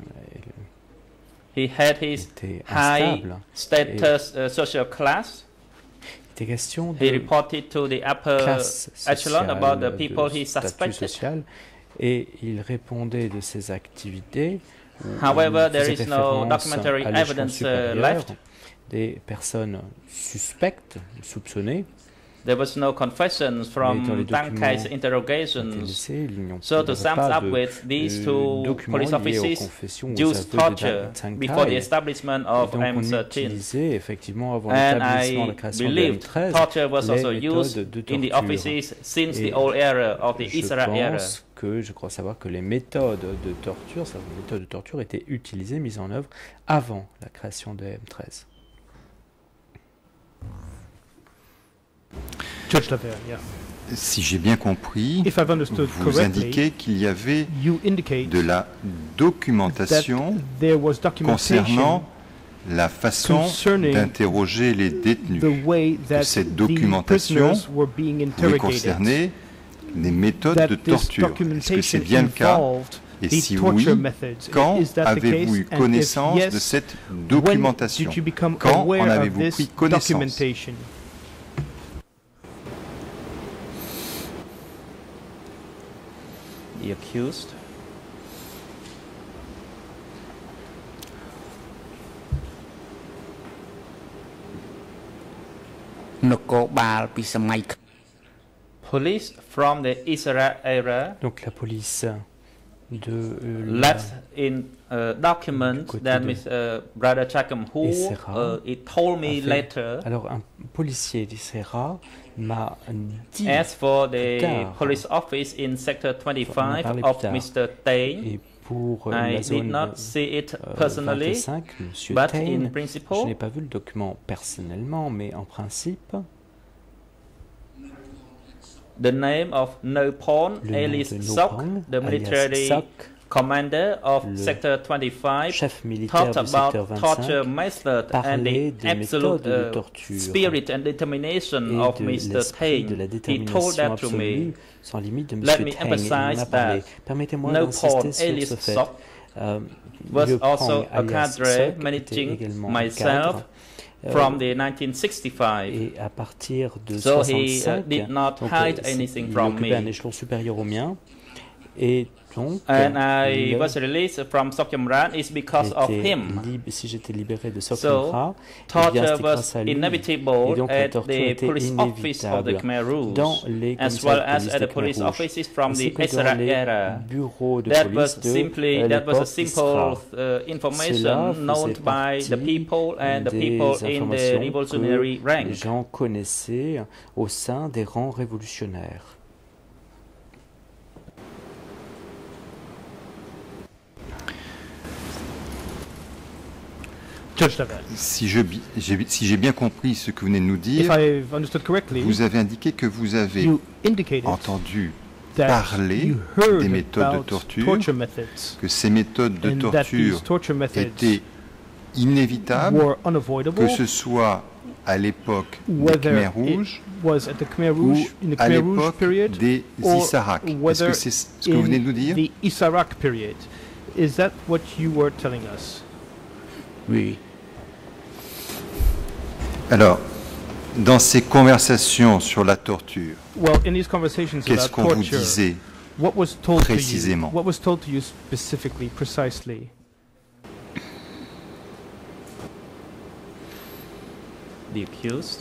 he had his était high instable. status uh, social class. Il était question He de reported to the upper classe echelon sociale, about the de people he statut suspected. social, et il répondait de ses activités. où However, il there faisait is no référence documentary à l'échelon evidence uh, supérieur, left. des personnes suspectes, soupçonnées. There was no confessions Mais dans les from documents Tangkai's qui étaient interrogations. laissés, il n'y a- So il n'y to avait sum pas up de, with, these euh, two documents police liés aux offices confessions, aux used aveux de torture Tangkai. before the establishment Et of donc M on thirteen. utilisait effectivement avant And l'établissement, I la création de M believe treize, torture was les also méthodes used de in the torture. offices since Et the old era of the je Isra era. pense que je crois savoir que les méthodes de torture, ces méthodes de torture étaient utilisées, mises en œuvre avant la création de M treize. Si j'ai bien compris, vous indiquez qu'il y avait de la documentation concernant la façon d'interroger les détenus. Que cette documentation pouvait concerner les méthodes de torture. Est-ce que c'est bien le cas? Et si oui, quand avez-vous eu connaissance de cette documentation? Quand en avez-vous pris connaissance? The accused. Police from the Israel era. Donc la police de euh, left in uh, document that Mister Uh, Brother Chakam who uh, it told me later. Alors un policier d'Isera m'a dit as for the tard, police office in sector twenty-five of Mister Tain. Et pour I la zone did not see it personally, vingt-cinq, Monsieur but Tain, in principle, je n'ai pas vu le document personnellement, mais en principe, the name of Nopon Elis Sok, the military commander of Sector twenty-five, talked about torture method and the absolute uh, spirit and determination of Mister Tain. He told that to me. Sans limite de Let Monsieur me Tain. emphasize that Permettez-moi Nopon d'insister Elis sur ce fait. Sok Euh, was Lieuprang also a alias cadre Sok managing était également myself cadre, from the nineteen sixty-five. Et à partir de So soixante-cinq, he uh, did not donc, hide euh, anything il from occupait un me. échelon supérieur au mien. Et donc, And I il was released from Sokyamrat is because of était him. libre, si j'étais libéré de So, Sokyamrat, eh bien, torture c'était was grâce à lui. inevitable Et donc, la at torture the était police office of the inévitable Khmer Rouge, dans les as well commissariats de as police at de the police Khmer Rouge, offices from ainsi the que dans Isra les era. bureaux de That police was de simply euh, that was a l'époque simple Isra. uh, information Cela known faisait by the partie people and the des people in the informations revolutionary que les rank. gens connaissaient au sein des rangs révolutionnaires. Si je j'ai si j'ai bien compris ce que vous venez de nous dire, vous avez indiqué que vous avez entendu parler des méthodes de torture, que ces méthodes de torture étaient inévitables, que ce soit à l'époque des Khmer Rouges ou à l'époque des Issarak. Est-ce que c'est ce que vous venez de nous dire? Is that what you were telling us? Oui. Alors, dans ces conversations sur la torture, well, in these conversations qu'est-ce about qu'on vous torture, disait what was told précisément? To you, what was told to you specifically, precisely? The accused.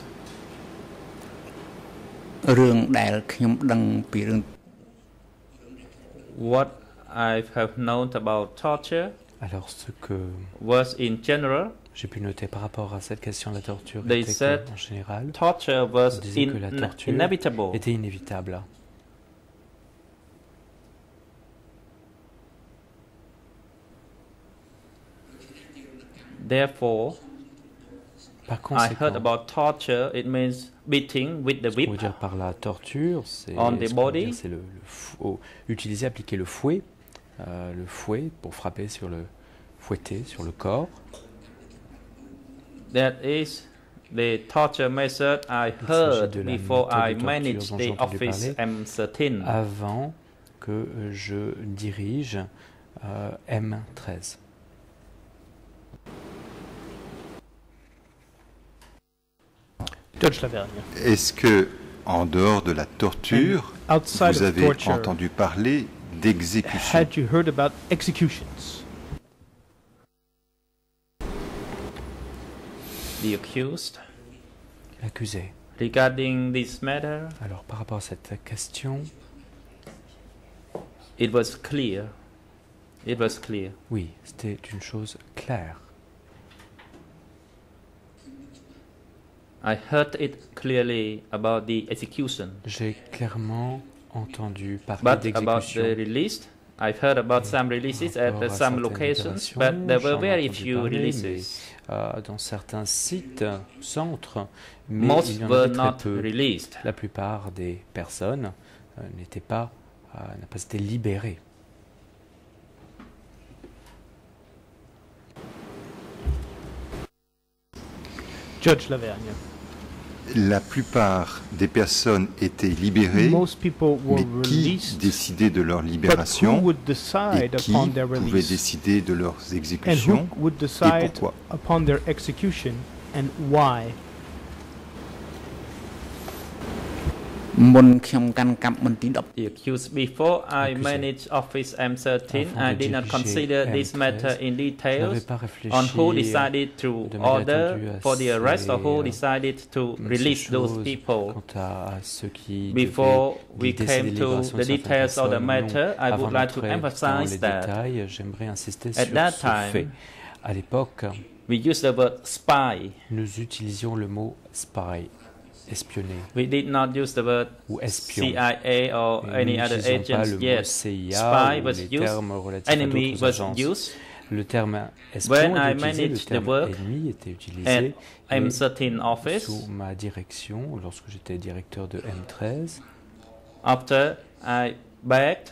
What I have known about torture Alors, ce que was in general, j'ai pu noter par rapport à cette question de la torture they était said que, en général, torture was on disait in, que la torture inevitable. était inévitable. Therefore, Par I heard conséquent, about torture. It means beating with the ce qu'on veut whip dire par la torture, c'est on the ce qu'on veut body. dire, c'est le, le fou- oh, utiliser, appliquer le fouet, euh, le fouet pour frapper sur le fouetter sur le corps. That is the torture method I Il s'agit heard de la before méthode I de torture managed dont j'ai the entendu office parler M thirteen. avant que euh, je dirige euh, M treize. Est-ce que, en dehors de la torture, vous avez torture, entendu parler d'exécution? Had you heard about executions? The accused. L'accusé. Regarding this matter, Alors, par rapport à cette question, it was clear. It was clear. oui, c'était une chose claire. I heard it clearly about the execution. J'ai clairement entendu parler But about d'exécution. the release, I've heard about some releases at uh, some locations, but there were very few releases. Euh, dans certains sites, centres, mais Most il y en were avait très not peu. released. La plupart des personnes euh, n'étaient pas, euh, n'ont pas été libérées. Judge Lavergne. La plupart des personnes étaient libérées, mais qui décidait de leur libération et qui pouvait décider de leurs exécutions et pourquoi? The accused, before I managed Office M thirteen, I did not consider this matter in details on who decided to order for the arrest or who decided to release those people. Before we came to the details of the matter, I would like to emphasize that at that time, à l'époque, we used the word spy. Nous utilisions le mot spy. Espionner. We did not use the word C I A or any other agents yet. Spy was used, enemy was used. Le terme espion When I était utilisé, le managed the terme work ennemi était utilisé at M thirteen office, sous ma direction lorsque j'étais directeur de M treize. after I begged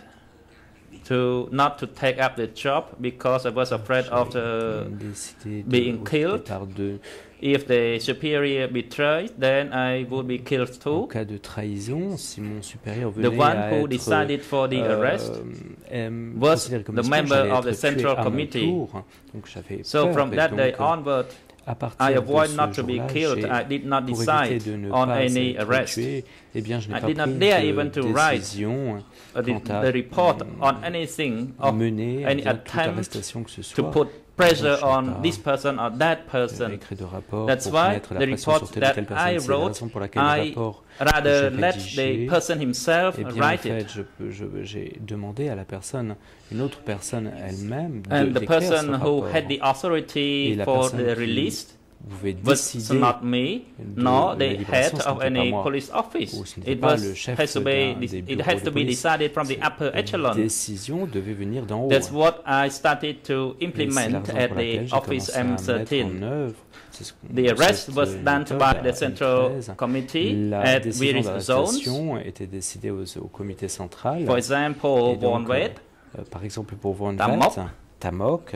to not to take up the job because I was afraid of the being killed. If the superior betrayed, then I would be killed too. En cas de trahison, si mon supérieur venait The one à who être, decided for the euh, arrest euh, was comme the espion, member j'allais of the être tué central à mon committee. tour. Donc j'avais So peur, from et that donc, day euh, onward, à partir I de avoid ce not to be jour-là, killed. j'ai- I did not pour decide éviter de ne on pas any être arrest. tué, eh bien, je n'ai I pas did not pris dare de even to write décision uh, the, quant à the report on anything of mener any toute attempt arrestation que ce to soit. put pressure Donc, je n'ai on pas this person or that person. écrit de rapport That's pour why mettre la the pression report sur telle ou that telle I personne. C'est la wrote, raison pour laquelle le I rapport rather que j'ai let rédigé, the person himself eh bien, write en fait, it. je peux- je- j'ai demandé à la personne, une autre personne elle-même, de And the d'écrire ce person who rapport. had the Et authority la for personne the qui release pouvait was décider not me, de nor la the libération, head ce of n'était pas any moi. police office. Ou ce n'était It pas was le chef has to be d'un- de- des it bureaux has de to be police. decided from the upper La echelon. décision devait venir d'en haut. That's what I started to Et c'est la implement raison at pour the laquelle j'ai office commencé à M mettre en thirteen. œuvre c'est ce- The arrest cette was done méthode by à the M Central treize. Committee La at décision various zones. d'arrestation était décidée au, au comité central. For example, Et donc, Von Wet, euh, euh, par exemple pour Von Tamok, Wet, Tamok,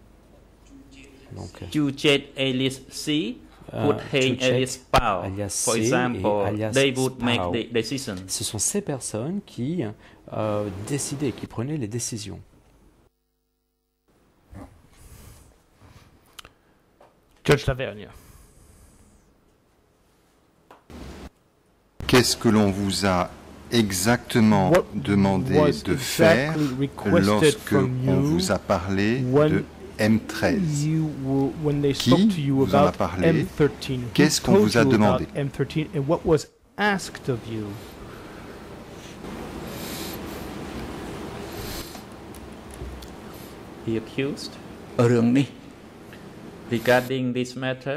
donc Chuchet alias C, euh, Put Heng Chuchet alias Pao. alias For C et example, alias they would make Pao. the decision. Ce sont ces personnes qui euh, décidaient, qui prenaient les décisions. Judge Lavergne. Qu'est-ce que l'on vous a exactement What demandé was de faire exactly requested lorsque from on you vous a parlé when de M treize? You were, when they Qui spoke to you vous en a about parlé? M thirteen, who Qu'est-ce qu'on told vous a you demandé? about M thirteen and what was asked of you? The accused, រឿងនេះ regarding this matter,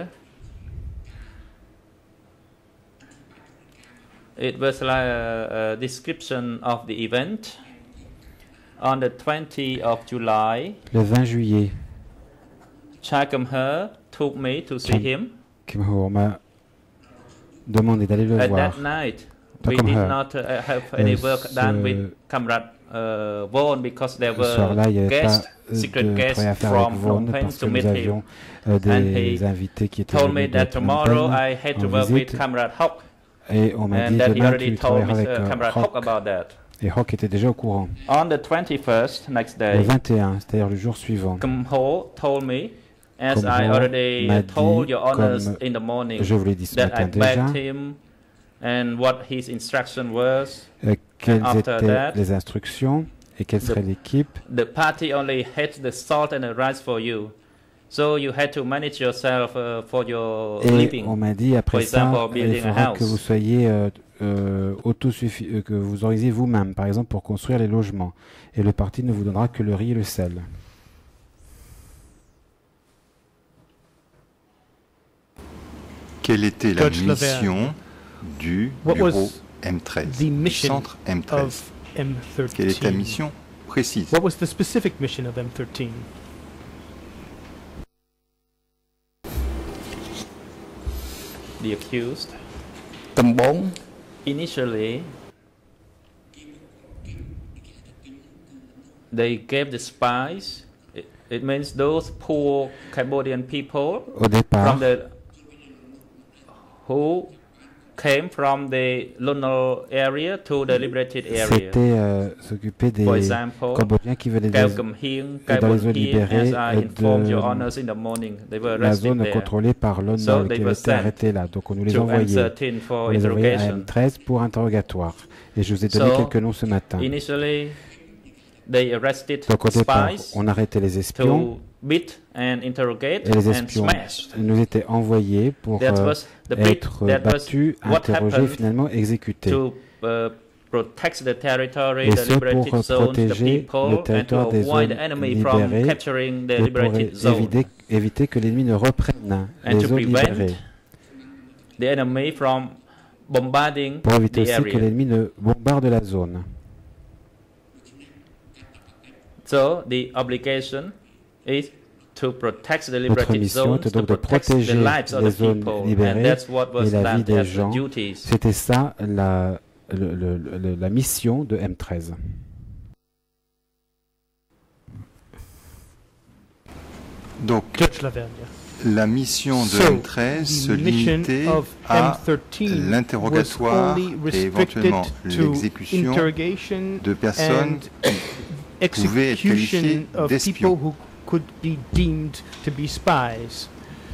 it was like a, a description of the event. On the twentieth of July, Le vingt juillet, Chai Kum-her took me to see him. Kim Ho m'a demandé d'aller le At voir. that night, Pas we comme did her. not uh, have any Euh, work ce- done with Comrade uh, Vaughan because there Ce were soir-là, il n'y avait guests, pas euh, secret de guests travail à faire avec from Vaughan Phnom Penh parce que to nous meet him. avions euh, And des he invités qui étaient told me venus de that Phnom tomorrow Penh I had to en work with visite. Comrade Hock, Et on m'a and dit that he demain already tu told travailleras avec Mister euh, Comrade Hock. Hock about that. Et Hock était déjà au courant. On the twenty-first, next Le day, vingt et un, c'est-à-dire le jour suivant, Kum Ho told me, as Kum I Ho already m'a told dit, your honors comme in the morning, je vous l'ai dit ce that I matin déjà, begged him and what his instruction was. euh, quelles after étaient that, les instructions et quelle serait l'équipe. The party only had the salt and the rice for you. So you had to manage yourself uh, for your Et living. on m'a dit après For ça, example, il building a faudra que house. vous soyez euh, euh, autosuffi- euh, que vous organisiez vous-même, par exemple pour construire les logements. Et le parti ne vous donnera que le riz et le sel. Quelle était la Judge Lavergne. mission du What bureau was M treize, the du mission centre M treize? of M thirteen? Quelle est ta mission précise. What was the specific mission of M thirteen? The accused. Tembong. Initially, they gave the spies. It, it means those poor Cambodian people Au départ, from the who came from the lunar area to the liberated area. c'était euh, s'occuper des For example, Cambodgiens qui venaient Keo de, Kum Hing, et dans les zones libérées as I euh, informed your de honors in the morning, they were la arrested zone there. contrôlée par l'O N U So qui they avait were été sent arrêtés là. Donc on nous les to envoyait. M thirteen for On les envoyait à interrogation. M treize pour interrogatoire. Et je vous ai donné So, quelques noms ce matin. Initially, they arrested Donc au départ, spies on arrêtait les espions to beat and interrogate et les and espions smashed. nous étaient envoyés pour That euh, was the beat, être that was battus, what interrogés, happened finalement exécutés. to uh, protect the territory, Et the ce liberated pour zones, the protéger le people, and to territoire des avoid zones the enemy from libérées capturing the et pour liberated zone, éviter, éviter que l'ennemi ne reprenne and les to zones prevent libérées. the enemy from bombarding Pour éviter the aussi que area. l'ennemi ne bombarde la zone. So the obligation is to protect the Notre liberated mission zones, était to donc de protect the protéger lives of les the zones people, and libérées that's what et was la vie done des as gens. the duties. C'était ça la, le- le- le- la mission de M treize. Donc, la mission de So, M treize se the mission limitait of à M thirteen l'interrogatoire was only et éventuellement restricted to l'exécution interrogation de personnes and qui pouvaient être qualifiées execution of people d'espions. who could be deemed to be spies.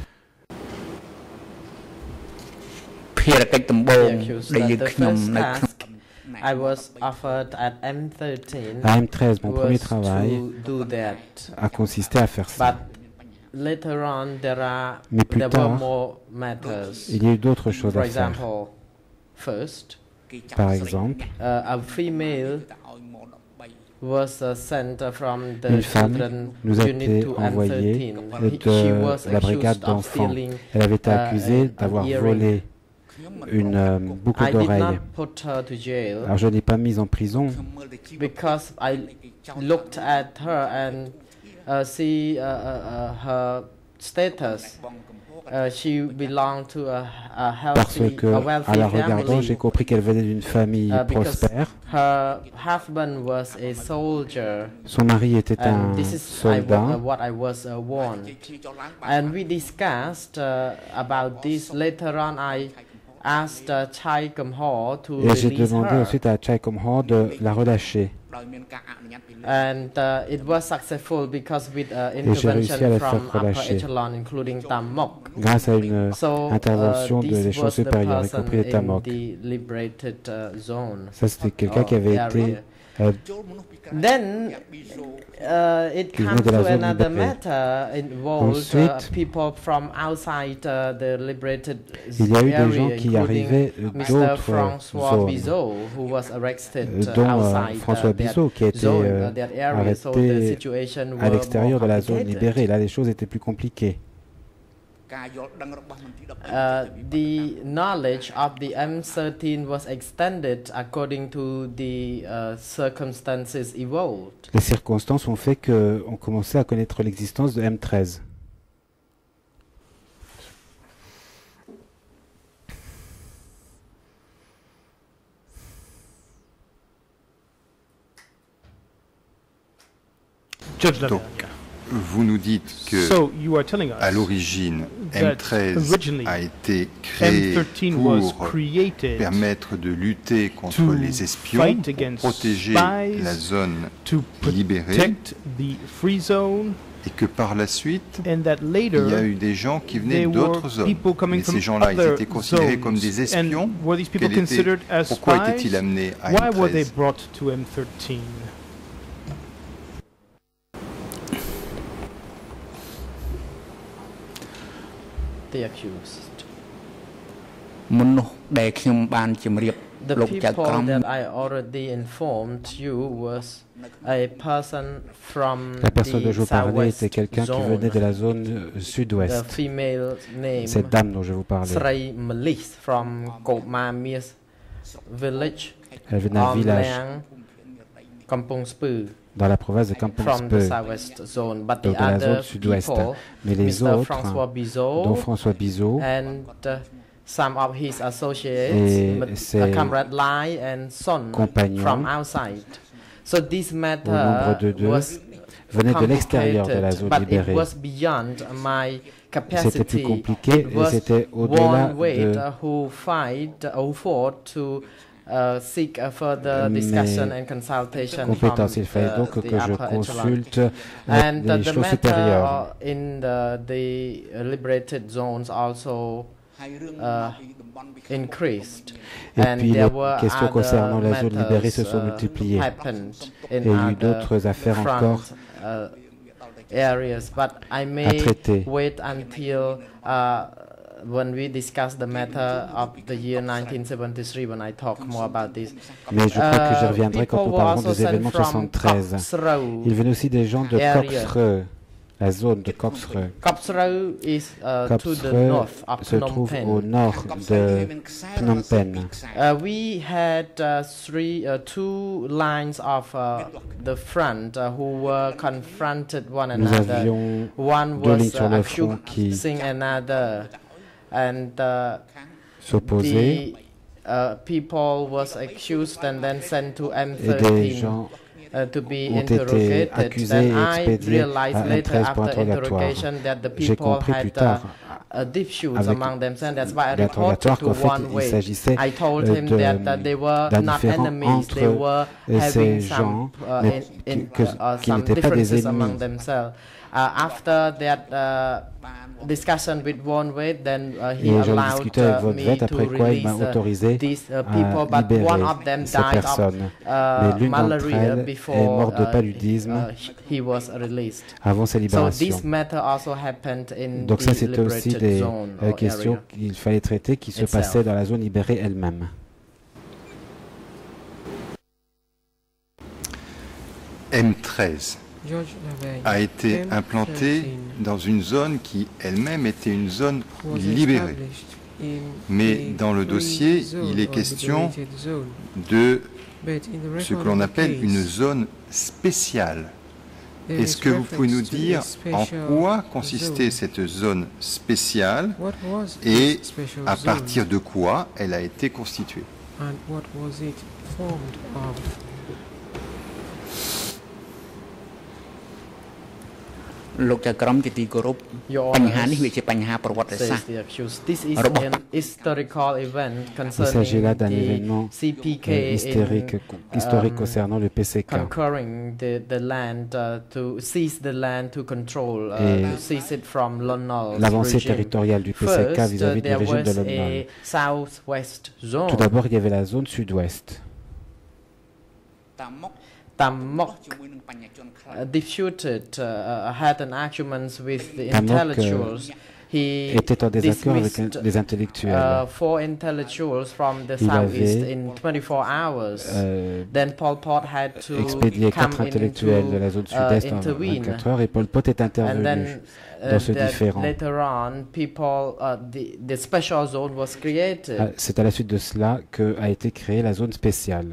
ភារកិច្ចដំបូង The accused ដែល that យើង the ខ្ញុំ first នៅក្នុង task I was offered at M thirteen À M treize, mon premier was travail to do that. a consisté à faire ça. But later on, there are Mais plus there were tard, more matters. il y a eu d'autres choses For à faire. example, first, Par exemple, uh, a female was uh, sent uh, from the une femme children nous a unit été to M envoyée thirteen. He- she was de la brigade accused of d'enfants. stealing Elle avait été uh, accusée a- a d'avoir earring. volé une euh, boucle I did d'oreille. not put her to jail Alors je ne l'ai pas mise en prison because I looked at her and uh, see uh, uh, uh, her status. Uh, she belonged to a, a parce healthy, que, a à wealthy la regardant, family. j'ai compris qu'elle venait d'une famille Uh, because prospère. her husband was a soldier. Son mari était And un this is I, wa- uh, soldat. what I was uh, warned. And we discussed uh, about this. Later on, I asked uh, Chai Kum Ho to Et j'ai release demandé her. ensuite à Chai Kum Ho de la relâcher. And uh, it was successful because with uh, Et j'ai réussi à intervention la from faire upper relâcher. echelon, including Tam Mok. Grâce à une So, intervention uh, de this l'échelon was the supérieur, y person compris les in Tamok. the liberated uh, zone. Ça, c'était quelqu'un or qui avait area. été euh, Then uh, it qui venait comes de la to zone another libérée. matter involved uh, Ensuite, people from outside uh, the liberated il y a eu des area, gens qui including arrivaient Mister d'autres François zones, Bizot, who was arrested euh, uh, dont euh, outside François uh, that Bizot qui a été zone, euh, uh, that area. So the arrêté situation à were l'extérieur more de la zone complicated. libérée. Là, les choses étaient plus compliquées. Uh, the knowledge of the M thirteen was extended according to the uh, circumstances evolved. Les circonstances ont fait qu'on commençait à connaître l'existence de M treize. Donc, vous nous dites que, So you are telling us à l'origine, that M treize originally a été créé M thirteen was pour created permettre de lutter contre to les espions, fight pour against protéger spies, la zone to libérée, protect the free zone, et que par la suite, and that later il y a eu des gens qui venaient there were d'autres zones. people coming Mais from ces gens-là, ils other étaient considérés zones. comme des espions. And were these people Quel était- considered as pourquoi spies? étaient-ils amenés à Why M were they treize? brought to M thirteen? The accused. មនុស្សដែលខ្ញុំបានជម្រាប The លោកចៅ people ក្រម that I already informed you was a person from La personne dont je the vous parlais southwest était quelqu'un qui zone. venait de la zone euh, The sud-ouest. female name Cette dame dont je vous parlais, Srei Malis from Koma Mies village elle venait d'un on village Lang dans la province de Kampong Speu, donc de la zone sud-ouest. Mais les autres, dont François Bizot some of his associates, et ses Comrade Lai and Son from outside. So this matter au nombre de deux, was venaient de l'extérieur de la zone libérée. C'était plus compliqué et c'était au-delà de who fight, who fought to uh, seek a further discussion and consultation compétences. Il fallait donc uh, que je consulte and les choses supérieures. In the, the liberated zones also Uh, increased. Et and puis les questions concernant la zone libérée se sont multipliées. Et il y a eu d'autres affaires encore uh, areas, but I may à traiter. Wait until uh, when we discuss the matter of the year nineteen seventy-three, when I talk more about this. Mais je crois que j'y reviendrai quand on parlera des événements soixante-treize. Il venait aussi des gens de Coxreux. La zone de Coxreux. Coxreux is, uh, to the north of se trouve Phnom au nord de Phnom Penh. Uh, we had uh, three, uh, two lines of uh, the front uh, who were confronted one Nous another. avions one deux was lignes sur le uh, front qui another, and uh, s'opposaient. Uh, people was accused and then sent to M Et des gens Uh, to be ont été accusés et expédiés à M treize pour interrogatoire. J'ai compris plus tard avec l'interrogatoire qu'en fait il s'agissait euh, d'un différend entre ces gens, mais que, que, qui n'étaient pas des ennemis. Uh, after that uh, discussion with Von Wade, then uh, he et allowed uh, me to release uh, these uh, people, but one of them died of uh, malaria before uh, he was released. Avant sa libération. So this matter also happened in Donc ça, the c'était aussi des euh, questions qu'il fallait traiter qui se itself. passaient dans la zone libérée elle-même. M treize a été implanté dans une zone qui elle-même était une zone libérée. Mais dans le dossier, il est question de ce que l'on appelle une zone spéciale. Est-ce que vous pouvez nous dire en quoi consistait cette zone spéciale et à partir de quoi elle a été constituée? This is an historical event concerning the C P K historique, in, historique um, concernant le P C K. Conquering the, the land uh, to seize the land to control, uh, to seize it from Lon Nol. L'avancée territoriale du P C K vis-à-vis du régime de Lon Nol. Southwest zone. Tout d'abord, il y avait la zone sud-ouest. Tamok uh, disputed, uh, had an argument with the intellectuals. He était en désaccord avec les intellectuels. Uh, four intellectuals from the southeast in twenty-four hours. Euh, Then Pol Pot had to expédié come quatre intellectuels into, de la zone sud-est uh, en vingt-quatre heures et Pol Pot est intervenu then, uh, dans ce différend. Later on, people, uh, the, the special zone was created. Ah, c'est à la suite de cela qu'a été créée la zone spéciale.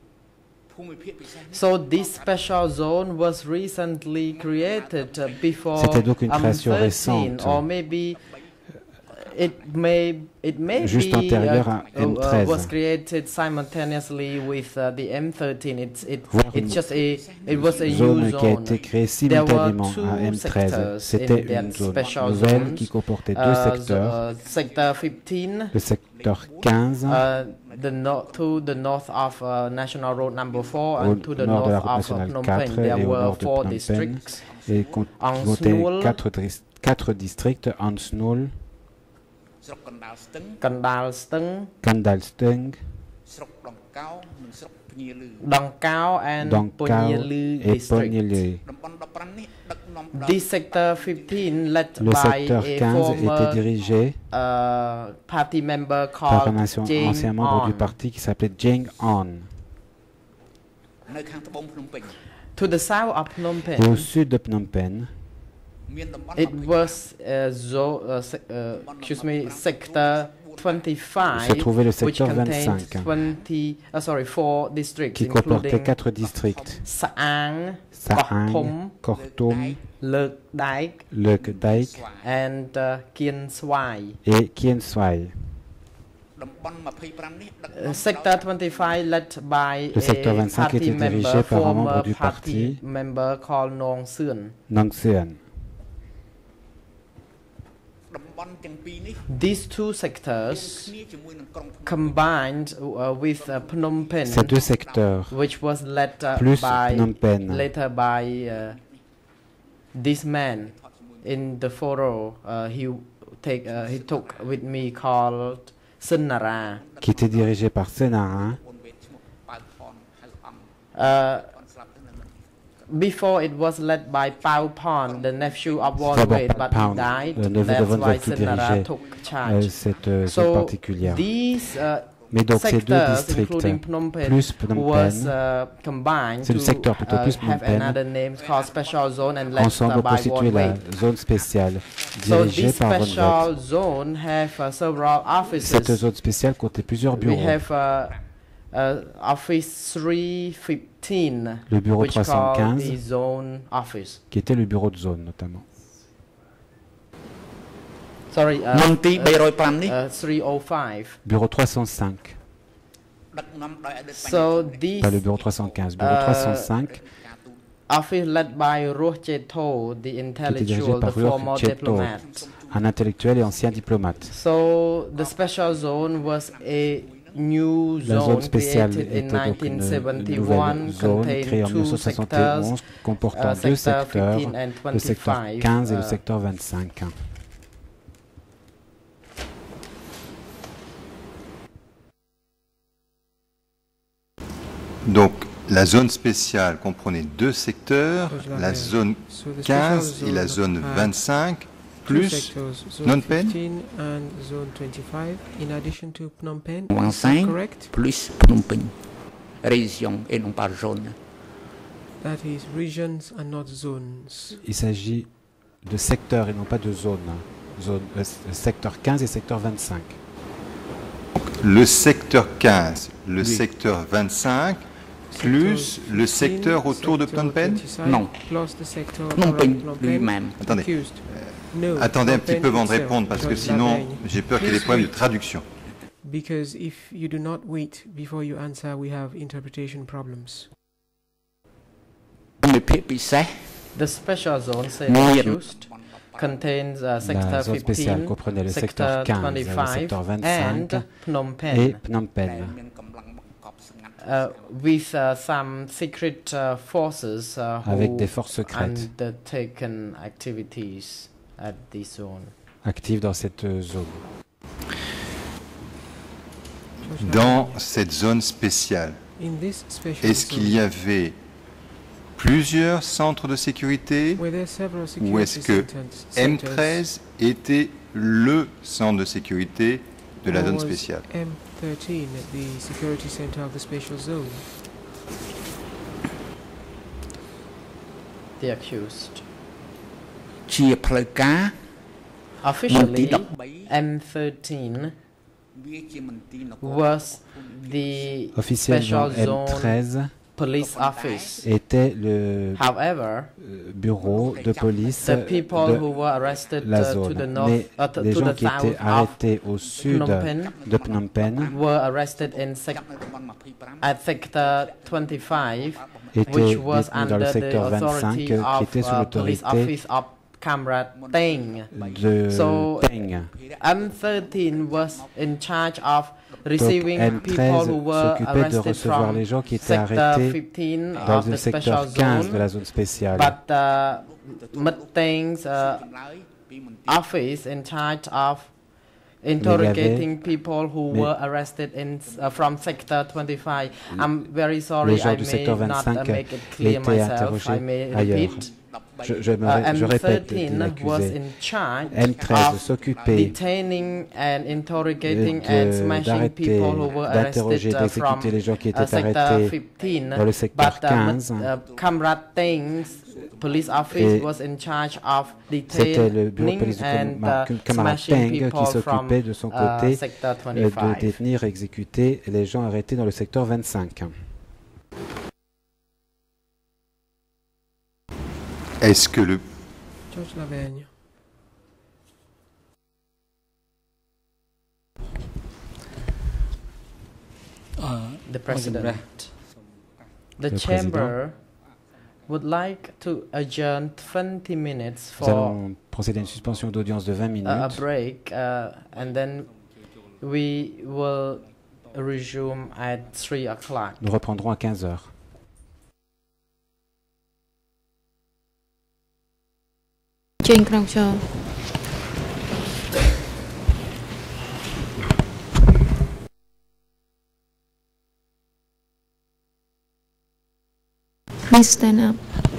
So this special zone was recently created uh, before C'était donc une M création thirteen, récente. or maybe it may it may Juste be antérieure à uh, M treize. uh, was created simultaneously with uh, the M thirteen. It's it it's just a it was a zone new qui a zone. été créée simultanément à M treize. C'était une zone nouvelle qui comportait deux uh, secteurs. Uh, sector fifteen. Le secteur quinze. Uh, the no to the north of uh, National Road Number four and to the north north of Phnom quatre Penh. There et au were nord de four Phnom Penh. districts. Et comptait quatre, quatre districts, Ansnul, Kandalsteng, Kandalsteng, Dongkao and Ponyelu district. This sector fifteen, led Le by secteur a quinze former était dirigé uh, party member par called un ancien, Jane ancien membre On. du parti qui s'appelait Jane On. To the south of Phnom Et Penh, au sud de Phnom Penh, it was uh, zo, uh, se uh, excuse me, sector twenty-five, se trouvait le secteur which vingt-cinq, twenty, uh, sorry, four districts, qui comportait quatre districts. Saang, Saang, Kortom, Leuk Daik, Leuk Daik and uh, Kien Swai. Et Kien Swai. Uh, sector twenty-five led by le secteur vingt-cinq a était party dirigé member, par un membre former du party parti member called Nong Seun. Nong Seun. These two sectors combined uh, with uh, Phnom Penh, Ces deux secteurs, which was led uh, plus by Phnom Penh, later by uh, this man in the photo uh, he take uh, he took with me called Sun Nara, qui était dirigé par Senara. Uh, Before it was led by Pao Pon, the nephew of Won Wait, but he died. That's why Senara took charge. Cette so particulière. These uh, Mais donc ces deux sectors, districts, including Phnom Penh, plus Phnom was Penh, uh, combined c'est le secteur to plutôt uh, plus Phnom have Penh, another name called Special Zone and led ensemble by constituer Won la Wait. zone spéciale So dirigée this par Won special Wait. zone have uh, several offices. Cette zone spéciale comptait plusieurs bureaux. We have uh, uh, Office three fifteen, le bureau which trois cent quinze, called the zone office. qui était le bureau de zone notamment. Sorry, uh, uh, uh, three oh five. Bureau trois cent cinq. So this, Pas le bureau trois cent quinze, bureau uh, trois cent cinq. Office led by Ruh Cheto, the intellectual, the former diplomat. Un intellectuel et ancien diplomate. So the special zone was a new La zone zone spéciale created était in donc une nineteen seventy-one, nouvelle zone créée en contained two sectors, mille neuf cent soixante et onze, comportant uh, deux sector secteurs, fifteen and le secteur twenty-five, quinze et le uh, secteur vingt-cinq. Donc, la zone spéciale comprenait deux secteurs, la zone quinze et la zone vingt-cinq, plus Phnom Penh. vingt-cinq plus Phnom Penh. Région et non pas zone. That is regions and not zones. Il s'agit de secteurs et non pas de zones. Zone, euh, secteur quinze et secteur vingt-cinq. Le secteur quinze, le oui. secteur vingt-cinq, plus le secteur autour de Phnom Penh? Non. Phnom Penh lui-même. Attendez. Euh, attendez un petit peu avant de répondre parce que sinon j'ai peur qu'il y ait des problèmes de traduction. Because if you do not wait before you answer, we have interpretation problems. The special zone, say accused, contains uh, sector fifteen, comprenait le sector secteur quinze, twenty-five, le secteur vingt-cinq and Phnom Penh. Et Phnom Penh. Uh, with uh, some secret uh, forces uh, Avec des forces secrètes undertaken activities at this zone. Actives dans cette zone. Dans cette zone spéciale, est-ce qu'il y avait plusieurs centres de sécurité ou est-ce que M treize était le centre de sécurité de la zone spéciale? M thirteen, the security center of the special zone. The accused. Officially, M thirteen was the officiellement special M treize police office. était le However, bureau de police the people de who were arrested la uh, to zone. the north, Mais uh, to, les to gens the qui étaient south arrêtés au sud Phnom Penh de Phnom Penh were arrested in sec at sector twenty-five, étaient which was détenus dans le under the secteur vingt-cinq authority qui of était sous uh, police l'autorité office of Comrade Teng. de So Teng. M thirteen was in charge of Donc receiving M people treize who were s'occupait de arrested recevoir from les gens qui étaient sector arrêtés fifteen dans of le the special secteur quinze zone, de la zone spéciale. but uh, Mut Teng's uh, office in charge of interrogating people who were arrested in uh, from sector twenty-five. I'm very sorry, I may not uh, make it clear myself. I may repeat. Je, je, me, uh, je répète, l'accusé M treize s'occupait d'arrêter, d'interroger, d'exécuter les gens qui étaient uh, arrêtés dans le secteur quinze. Police office was in charge of C'était le bureau de police du camarade Teng qui s'occupait de son côté uh, de détenir et exécuter les gens arrêtés dans le secteur vingt-cinq. Est-ce que le... George Lavergne. The President. The Chamber would like to adjourn twenty minutes for Nous allons procéder à une suspension d'audience de vingt minutes. A break, uh, and then we will resume at three o'clock. Nous reprendrons à quinze heures. Please stand up.